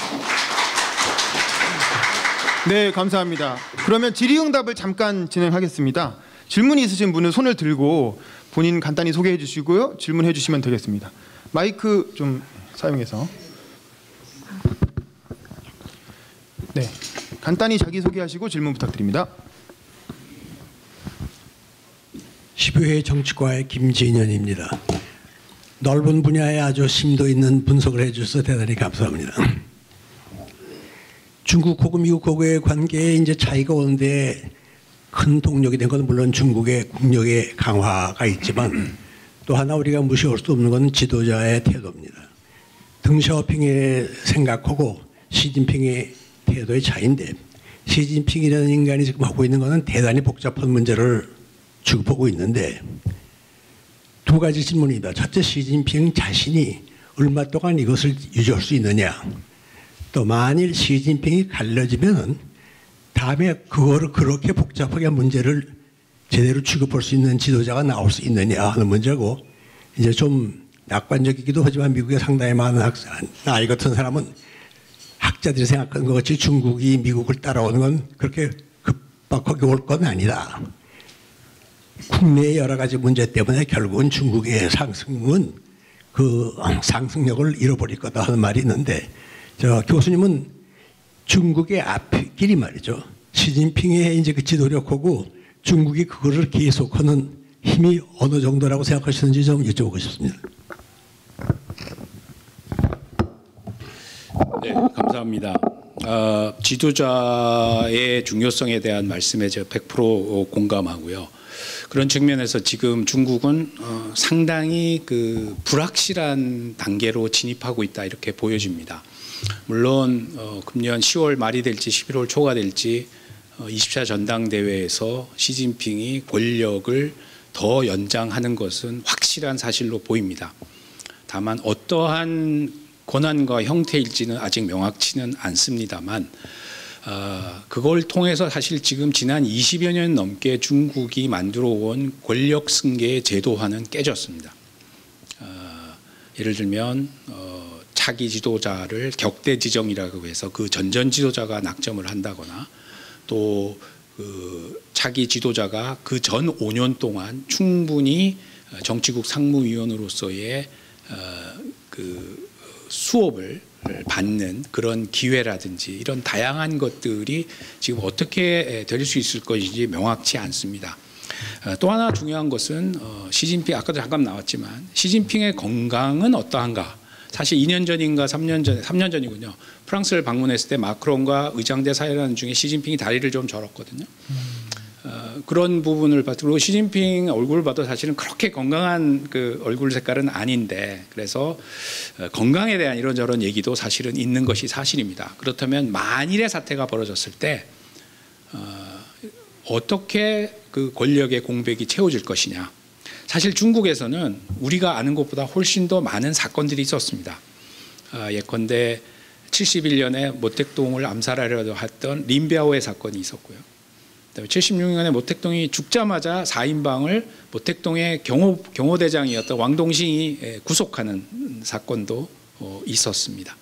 네, 감사합니다. 그러면 질의응답을 잠깐 진행하겠습니다. 질문이 있으신 분은 손을 들고 본인 간단히 소개해 주시고요. 질문해 주시면 되겠습니다. 마이크 좀 사용해서. 네, 간단히 자기소개하시고 질문 부탁드립니다. 12회 정치과의 김진현입니다. 넓은 분야에 아주 심도 있는 분석을 해주셔서 대단히 감사합니다. 중국하고 미국하고의 관계에 이제 차이가 오는데 큰 동력이 된 건 물론 중국의 국력의 강화가 있지만 또 하나 우리가 무시할 수 없는 건 지도자의 태도입니다. 덩샤오핑의 생각하고 시진핑의 태도의 차이인데 시진핑이라는 인간이 지금 하고 있는 것은 대단히 복잡한 문제를 주고보고 있는데 2가지 질문이다. 첫째, 시진핑 자신이 얼마 동안 이것을 유지할 수 있느냐. 또 만일 시진핑이 갈라지면 다음에 그거를 그렇게 복잡하게 문제를 제대로 취급할 수 있는 지도자가 나올 수 있느냐 하는 문제고, 이제 좀 낙관적이기도 하지만 미국에 상당히 많은 나이 같은 사람은 학자들이 생각하는 것 같이 중국이 미국을 따라오는 건 그렇게 급박하게 올 건 아니다. 국내의 여러 가지 문제 때문에 결국은 중국의 상승은 그 상승력을 잃어버릴 거다 하는 말이 있는데, 저 교수님은 중국의 앞길이 말이죠. 시진핑의 이제 그 지도력하고 중국이 그거를 계속하는 힘이 어느 정도라고 생각하시는지 좀 여쭤보고 싶습니다. 네, 감사합니다. 지도자의 중요성에 대한 말씀에 제가 100% 공감하고요. 그런 측면에서 지금 중국은 상당히 그 불확실한 단계로 진입하고 있다 이렇게 보여집니다. 물론 금년 10월 말이 될지 11월 초가 될지 20차 전당대회에서 시진핑이 권력을 더 연장하는 것은 확실한 사실로 보입니다. 다만 어떠한 권한과 형태일지는 아직 명확치는 않습니다만 그걸 통해서 사실 지금 지난 20여 년 넘게 중국이 만들어 온 권력 승계의 제도화는 깨졌습니다. 예를 들면 차기 지도자를 격대 지정이라고 해서 그 전전 지도자가 낙점을 한다거나 또 그 차기 지도자가 그 전 5년 동안 충분히 정치국 상무위원으로서의 그 수업을 받는 그런 기회라든지 이런 다양한 것들이 지금 어떻게 될 수 있을 것인지 명확치 않습니다. 또 하나 중요한 것은 시진핑 아까도 잠깐 나왔지만 시진핑의 건강은 어떠한가. 사실 2년 전인가 3년 전이군요. 프랑스를 방문했을 때 마크롱과 의장대 사회라는 중에 시진핑이 다리를 좀 절었거든요. 그런 부분을 봐도 그리고 시진핑 얼굴을 봐도 사실은 그렇게 건강한 그 얼굴 색깔은 아닌데 그래서 건강에 대한 이런저런 얘기도 사실은 있는 것이 사실입니다. 그렇다면 만일의 사태가 벌어졌을 때 어떻게 그 권력의 공백이 채워질 것이냐. 사실 중국에서는 우리가 아는 것보다 훨씬 더 많은 사건들이 있었습니다. 예컨대 71년에 모택동을 암살하려고 했던 린비아오의 사건이 있었고요. 그다음에 76년에 모택동이 죽자마자 4인방을 모택동의 경호대장이었던 왕동신이 구속하는 사건도 있었습니다.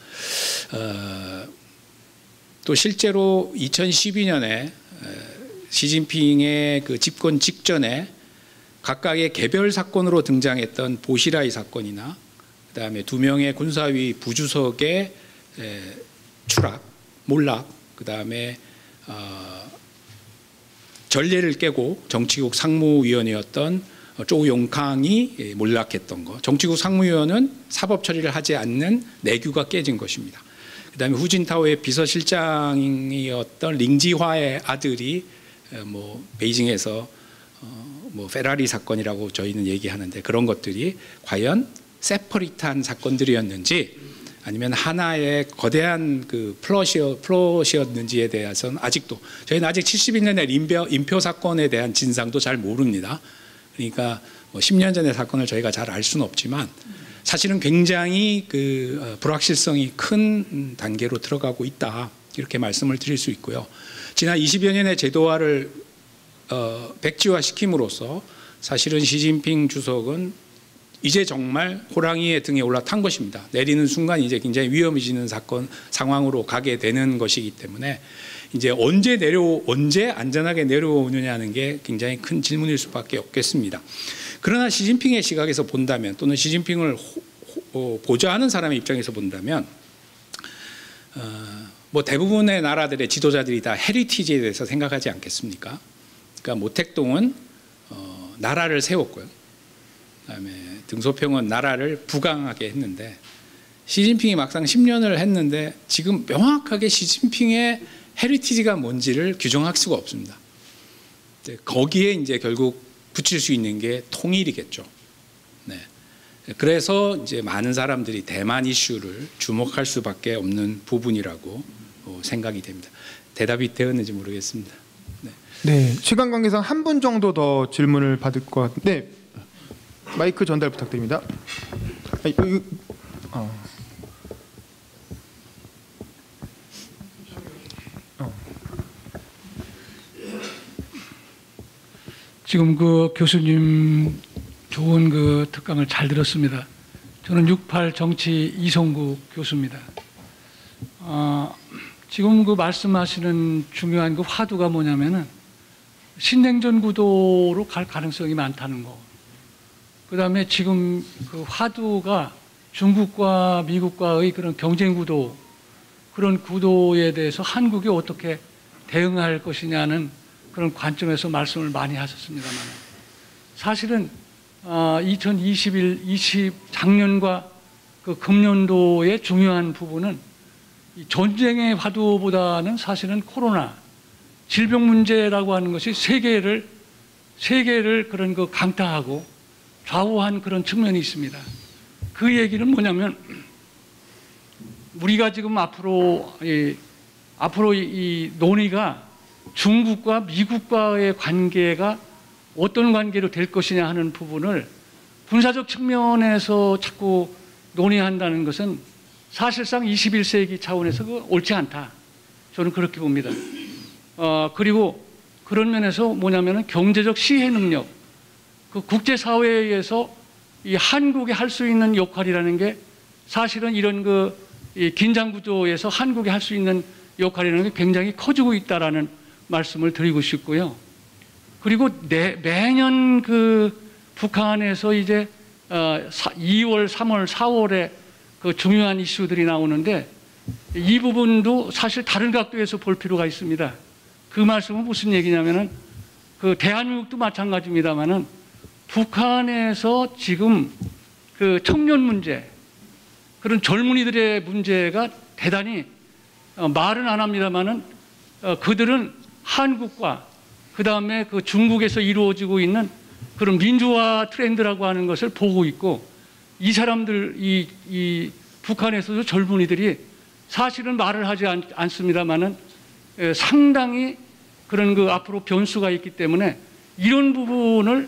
또 실제로 2012년에 시진핑의 그 집권 직전에 각각의 개별 사건으로 등장했던 보시라이 사건이나 그다음에 2명의 군사위 부주석의 추락, 몰락, 그다음에 전례를 깨고 정치국 상무위원이었던 조용캉이 몰락했던 거. 정치국 상무위원은 사법 처리를 하지 않는 내규가 깨진 것입니다. 그다음에 후진타오의 비서실장이었던 링지화의 아들이 베이징에서 페라리 사건이라고 저희는 얘기하는데 그런 것들이 과연 세퍼릿한 사건들이었는지 아니면 하나의 거대한 그 플롯이었는지에 대해서는 아직도 저희는 아직 72년의 인표 사건에 대한 진상도 잘 모릅니다. 그러니까 10년 전의 사건을 저희가 잘 알 수는 없지만 사실은 굉장히 그 불확실성이 큰 단계로 들어가고 있다 이렇게 말씀을 드릴 수 있고요. 지난 20여 년의 제도화를 백지화시킴으로써 사실은 시진핑 주석은 이제 정말 호랑이의 등에 올라탄 것입니다. 내리는 순간 이제 굉장히 위험해지는 상황으로 가게 되는 것이기 때문에 이제 언제 안전하게 내려오느냐는 게 굉장히 큰 질문일 수밖에 없겠습니다. 그러나 시진핑의 시각에서 본다면 또는 시진핑을 보좌하는 사람의 입장에서 본다면 대부분의 나라들의 지도자들이 다 헤리티지에 대해서 생각하지 않겠습니까? 그러니까 모택동은 나라를 세웠고요. 그다음에 등소평은 나라를 부강하게 했는데 시진핑이 막상 10년을 했는데 지금 명확하게 시진핑의 헤리티지가 뭔지를 규정할 수가 없습니다. 거기에 이제 결국 붙일 수 있는 게 통일이겠죠. 네. 그래서 이제 많은 사람들이 대만 이슈를 주목할 수밖에 없는 부분이라고 생각이 됩니다. 대답이 되었는지 모르겠습니다. 네, 시간 관계상 한 분 정도 더 질문을 받을 것 같은데 마이크 전달 부탁드립니다. 지금 그 교수님 좋은 그 특강을 잘 들었습니다. 저는 68 정치 이성국 교수입니다. 지금 그 말씀하시는 중요한 그 화두가 뭐냐면은 신냉전 구도로 갈 가능성이 많다는 거. 그다음에 지금 그 화두가 중국과 미국과의 그런 경쟁 구도, 그런 구도에 대해서 한국이 어떻게 대응할 것이냐는 그런 관점에서 말씀을 많이 하셨습니다만 사실은 2020 작년과 그 금년도의 중요한 부분은 이 전쟁의 화두보다는 사실은 코로나 질병 문제라고 하는 것이 세계를 그런 그 강타하고 좌우한 그런 측면이 있습니다. 그 얘기는 뭐냐면 우리가 지금 앞으로 이 논의가 중국과 미국과의 관계가 어떤 관계로 될 것이냐 하는 부분을 군사적 측면에서 자꾸 논의한다는 것은 사실상 21세기 차원에서 옳지 않다. 저는 그렇게 봅니다. 그리고 그런 면에서 뭐냐면은 경제적 시해 능력, 그 국제사회에서 이 한국이 할 수 있는 역할이라는 게 사실은 이런 이 긴장 구조에서 한국이 할 수 있는 역할이라는 게 굉장히 커지고 있다라는 말씀을 드리고 싶고요. 그리고 매년 그 북한에서 이제 2월, 3월, 4월에 그 중요한 이슈들이 나오는데 이 부분도 사실 다른 각도에서 볼 필요가 있습니다. 그 말씀은 무슨 얘기냐면은 그 대한민국도 마찬가지입니다만은 북한에서 지금 그 청년 문제, 그런 젊은이들의 문제가 대단히 말은 안 합니다만은 그들은 한국과 그 다음에 그 중국에서 이루어지고 있는 그런 민주화 트렌드라고 하는 것을 보고 있고 이 사람들, 이 북한에서도 젊은이들이 사실은 말을 하지 않습니다만은 상당히 그런 그 앞으로 변수가 있기 때문에 이런 부분을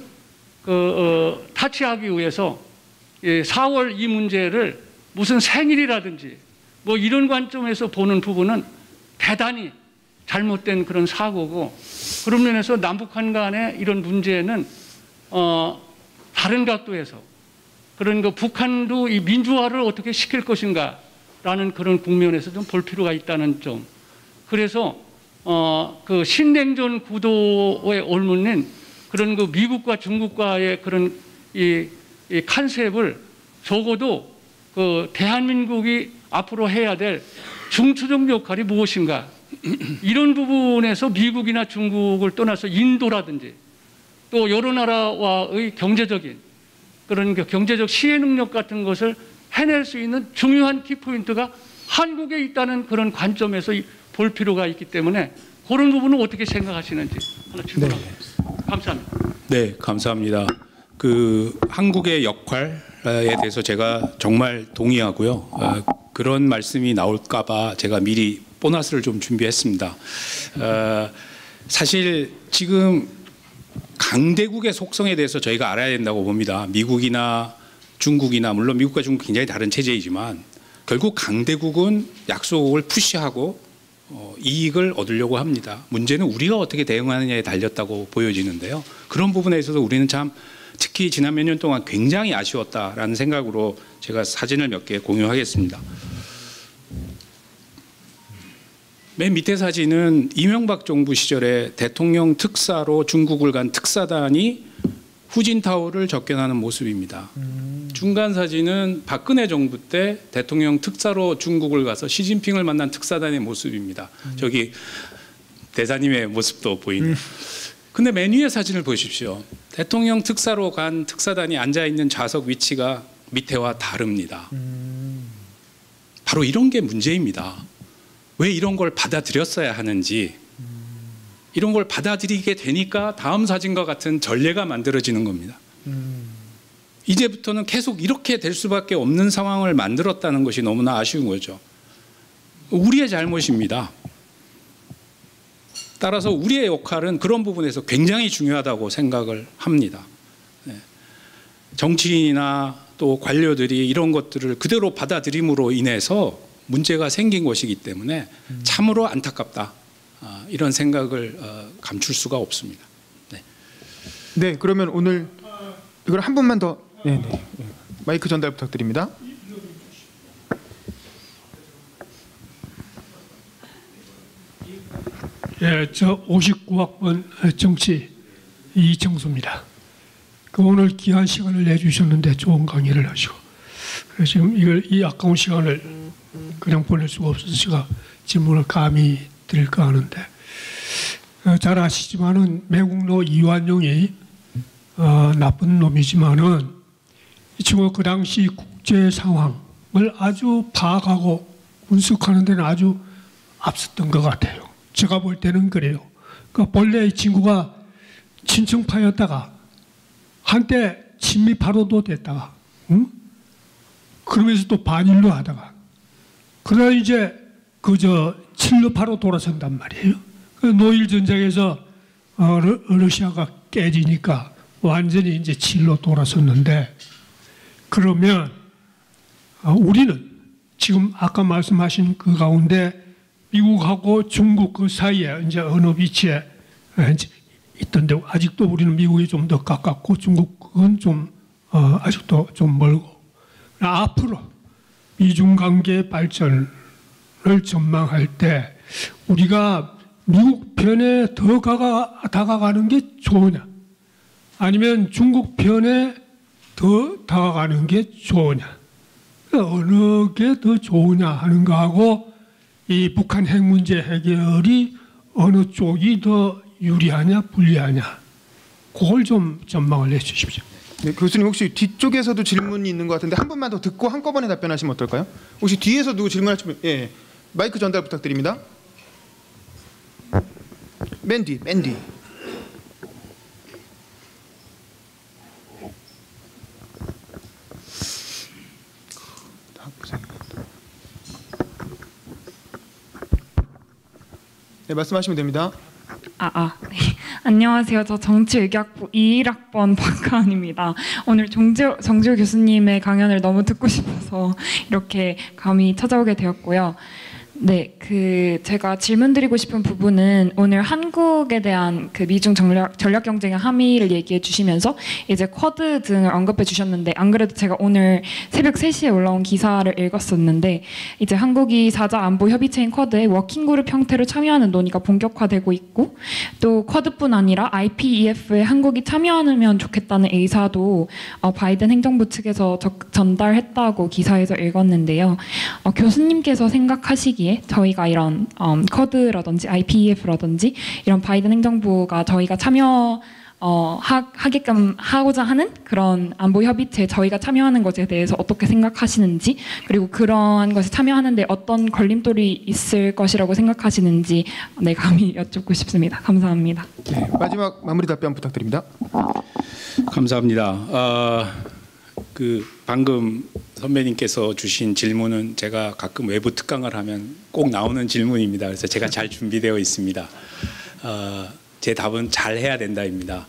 타치하기 위해서 4월 이 문제를 무슨 생일이라든지 뭐 이런 관점에서 보는 부분은 대단히 잘못된 그런 사고고 그런 면에서 남북한 간의 이런 문제는 다른 각도에서 그런 그 북한도 이 민주화를 어떻게 시킬 것인가라는 그런 국면에서 좀 볼 필요가 있다는 점. 그래서 그 신냉전 구도에 얽힌 그런 그 미국과 중국과의 그런 이 컨셉을 적어도 그 대한민국이 앞으로 해야 될 중추적 역할이 무엇인가? 이런 부분에서 미국이나 중국을 떠나서 인도라든지 또 여러 나라와의 경제적인 그런 경제적 시혜 능력 같은 것을 해낼 수 있는 중요한 키포인트가 한국에 있다는 그런 관점에서 볼 필요가 있기 때문에 그런 부분은 어떻게 생각하시는지 하나 질문합니다. 감사합니다. 네, 감사합니다. 그 한국의 역할에 대해서 제가 정말 동의하고요. 그런 말씀이 나올까봐 제가 미리 보너스를 좀 준비했습니다. 사실 지금 강대국의 속성에 대해서 저희가 알아야 된다고 봅니다. 미국이나 중국이나 물론 미국과 중국 굉장히 다른 체제이지만 결국 강대국은 약속을 푸시하고 이익을 얻으려고 합니다. 문제는 우리가 어떻게 대응하느냐에 달렸다고 보여지는데요. 그런 부분에 있어서 우리는 참 특히 지난 몇 년 동안 굉장히 아쉬웠다라는 생각으로 제가 사진을 몇 개 공유하겠습니다. 맨 밑에 사진은 이명박 정부 시절에 대통령 특사로 중국을 간 특사단이 후진타오를 접견하는 모습입니다. 중간 사진은 박근혜 정부 때 대통령 특사로 중국을 가서 시진핑을 만난 특사단의 모습입니다. 저기 대사님의 모습도 보이네요. 근데 맨 위에 사진을 보십시오. 대통령 특사로 간 특사단이 앉아있는 좌석 위치가 밑에와 다릅니다. 바로 이런 게 문제입니다. 왜 이런 걸 받아들였어야 하는지, 이런 걸 받아들이게 되니까 다음 사진과 같은 전례가 만들어지는 겁니다. 이제부터는 계속 이렇게 될 수밖에 없는 상황을 만들었다는 것이 너무나 아쉬운 거죠. 우리의 잘못입니다. 따라서 우리의 역할은 그런 부분에서 굉장히 중요하다고 생각을 합니다. 정치인이나 또 관료들이 이런 것들을 그대로 받아들임으로 인해서 문제가 생긴 것이기 때문에 참으로 안타깝다. 이런 생각을 감출 수가 없습니다. 네. 네, 그러면 오늘 이걸 한 분만 더 마이크 전달 부탁드립니다. 예, 저 59학번 정치 이정수입니다. 오늘 귀한 시간을 내주셨는데 좋은 강의를 하시고 그래서 지금 이 아까운 시간을 그냥 보낼 수가 없어서 제가 질문을 감히 드릴까 하는데 잘 아시지만은 매국노 이완용이 나쁜 놈이지만은 이 친구가 그 당시 국제 상황을 아주 파악하고 분석하는 데는 아주 앞섰던 것 같아요. 제가 볼 때는 그래요. 그러니까 본래 이 친구가 친청파였다가 한때 친미파로도 됐다가 그러면서 또 반일로 하다가 그러다 이제 그저 친러파로 돌아선단 말이에요. 노일 전쟁에서 러시아가 깨지니까 완전히 이제 친로 돌아섰는데 그러면 우리는 지금 아까 말씀하신 그 가운데 미국하고 중국 그 사이에 이제 어느 위치에 있던데 아직도 우리는 미국이 좀 더 가깝고 중국은 좀 아직도 좀 멀고 앞으로 미중 관계 발전을 전망할 때 우리가 미국 편에 더 다가가는 게 좋으냐 아니면 중국 편에 더 다가가는 게 좋으냐 어느 게 더 좋으냐 하는 거하고 이 북한 핵 문제 해결이 어느 쪽이 더 유리하냐 불리하냐 그걸 좀 전망을 해주십시오. 네, 교수님 혹시 뒤쪽에서도 질문이 있는 것 같은데 한 번만 더 듣고 한꺼번에 답변하시면 어떨까요? 혹시 뒤에서 누구 질문하시면 마이크 전달 부탁드립니다. 맨 뒤. 네, 말씀하시면 됩니다. 안녕하세요. 저 정치의학부 21학번 박하은입니다. 오늘 정지호 교수님의 강연을 너무 듣고 싶어서 이렇게 감히 찾아오게 되었고요. 네, 제가 질문드리고 싶은 부분은 오늘 한국에 대한 미중 전략 경쟁의 함의를 얘기해 주시면서 이제 쿼드 등을 언급해 주셨는데, 안 그래도 제가 오늘 새벽 3시에 올라온 기사를 읽었었는데, 이제 한국이 4자 안보 협의체인 쿼드에 워킹그룹 형태로 참여하는 논의가 본격화되고 있고, 또 쿼드뿐 아니라 IPEF에 한국이 참여하면 좋겠다는 의사도 바이든 행정부 측에서 전달했다고 기사에서 읽었는데요. 교수님께서 생각하시기에 저희가 이런 쿼드라든지 IPEF라든지 이런 바이든 행정부가 저희가 참여 하게끔 하고자 하는 그런 안보 협의체에 저희가 참여하는 것에 대해서 어떻게 생각하시는지, 그리고 그러한 것에 참여하는데 어떤 걸림돌이 있을 것이라고 생각하시는지 감히 여쭙고 싶습니다. 감사합니다. 네, 마지막 마무리 답변 부탁드립니다. 감사합니다. 방금 선배님께서 주신 질문은 제가 가끔 외부 특강을 하면 꼭 나오는 질문입니다. 그래서 제가 잘 준비되어 있습니다. 제 답은 잘 해야 된다입니다.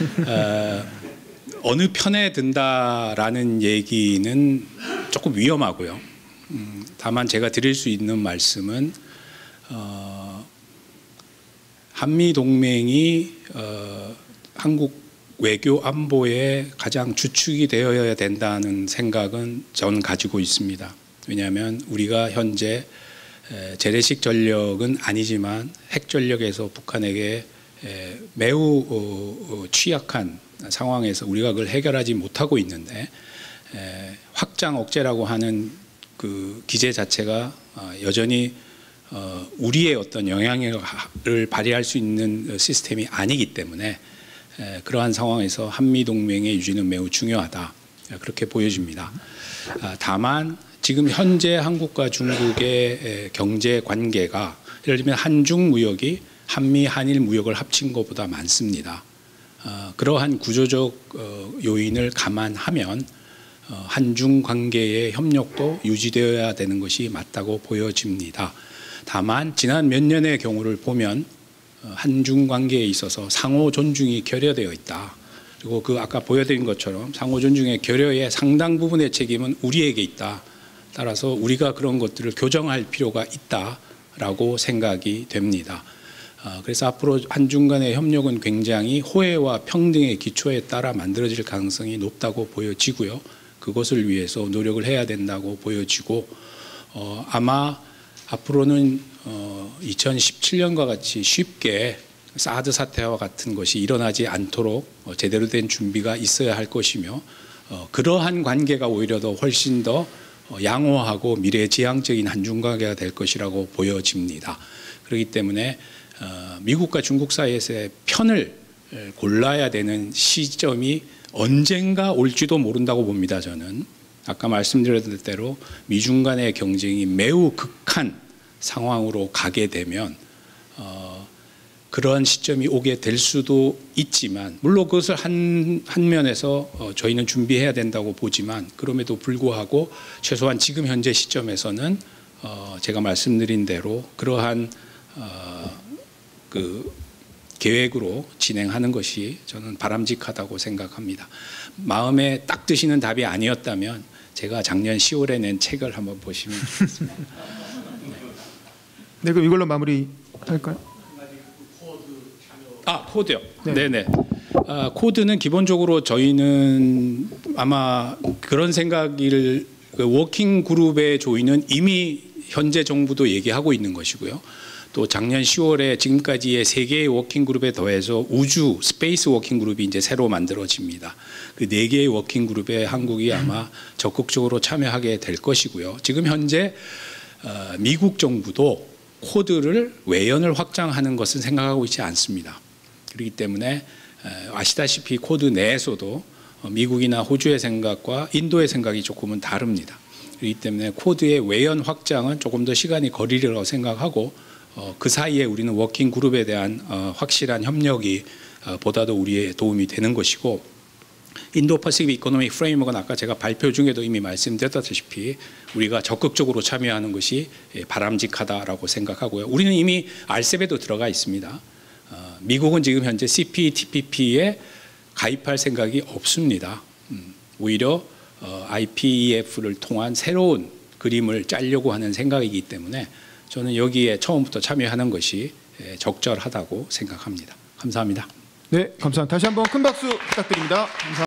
어느 편에 든다라는 얘기는 조금 위험하고요. 다만 제가 드릴 수 있는 말씀은 한미 동맹이 한국 외교 안보의 가장 주축이 되어야 된다는 생각은 저는 가지고 있습니다. 왜냐하면 우리가 현재 재래식 전력은 아니지만 핵 전력에서 북한에게 매우 취약한 상황에서 우리가 그걸 해결하지 못하고 있는데, 확장 억제라고 하는 그 기제 자체가 여전히 우리의 어떤 영향력을 발휘할 수 있는 시스템이 아니기 때문에 그러한 상황에서 한미 동맹의 유지는 매우 중요하다, 그렇게 보여집니다. 다만 지금 현재 한국과 중국의 경제 관계가 예를 들면 한중 무역이 한미 한일 무역을 합친 것보다 많습니다. 그러한 구조적 요인을 감안하면 한중 관계의 협력도 유지되어야 되는 것이 맞다고 보여집니다. 다만 지난 몇 년의 경우를 보면 한중 관계에 있어서 상호 존중이 결여되어 있다. 그리고 아까 보여드린 것처럼 상호 존중의 결여의 상당 부분의 책임은 우리에게 있다. 따라서 우리가 그런 것들을 교정할 필요가 있다라고 생각이 됩니다. 그래서 앞으로 한중 간의 협력은 굉장히 호혜와 평등의 기초에 따라 만들어질 가능성이 높다고 보여지고요. 그것을 위해서 노력을 해야 된다고 보여지고, 아마 앞으로는 2017년과 같이 쉽게 사드 사태와 같은 것이 일어나지 않도록 제대로 된 준비가 있어야 할 것이며, 그러한 관계가 오히려 더 훨씬 더 양호하고 미래지향적인 한중 관계가 될 것이라고 보여집니다. 그렇기 때문에 미국과 중국 사이에서의 편을 골라야 되는 시점이 언젠가 올지도 모른다고 봅니다. 저는 아까 말씀드렸던 대로 미중 간의 경쟁이 매우 극한 상황으로 가게 되면 그러한 시점이 오게 될 수도 있지만, 물론 그것을 한 면에서 저희는 준비해야 된다고 보지만, 그럼에도 불구하고 최소한 지금 현재 시점에서는 제가 말씀드린 대로 그러한 계획으로 진행하는 것이 저는 바람직하다고 생각합니다. 마음에 딱 드시는 답이 아니었다면 제가 작년 10월에 낸 책을 한번 보시면 좋겠습니다. 네, 그럼 이걸로 마무리할까요? 코드요. 네네. 코드는 기본적으로 저희는 아마 그런 생각을 워킹 그룹의 조인은 이미 현재 정부도 얘기하고 있는 것이고요. 또 작년 10월에 지금까지의 3개의 워킹 그룹에 더해서 우주 스페이스 워킹 그룹이 이제 새로 만들어집니다. 그 4개의 워킹 그룹에 한국이 아마 적극적으로 참여하게 될 것이고요. 지금 현재 미국 정부도 코드를 외연을 확장하는 것은 생각하고 있지 않습니다. 그렇기 때문에 아시다시피 코드 내에서도 미국이나 호주의 생각과 인도의 생각이 조금은 다릅니다. 그렇기 때문에 코드의 외연 확장은 조금 더 시간이 걸리리라고 생각하고, 그 사이에 우리는 워킹 그룹에 대한 확실한 협력이 보다도 우리의 도움이 되는 것이고, 인도 퍼시픽 이코노믹 프레임워크는 아까 제가 발표 중에도 이미 말씀드렸다시피 우리가 적극적으로 참여하는 것이 바람직하다라고 생각하고요. 우리는 이미 RCEP에도 들어가 있습니다. 미국은 지금 현재 CPTPP에 가입할 생각이 없습니다. 오히려 IPEF를 통한 새로운 그림을 짜려고 하는 생각이기 때문에 저는 여기에 처음부터 참여하는 것이 적절하다고 생각합니다. 감사합니다. 네, 감사합니다. 다시 한번 큰 박수 부탁드립니다. 감사합니다.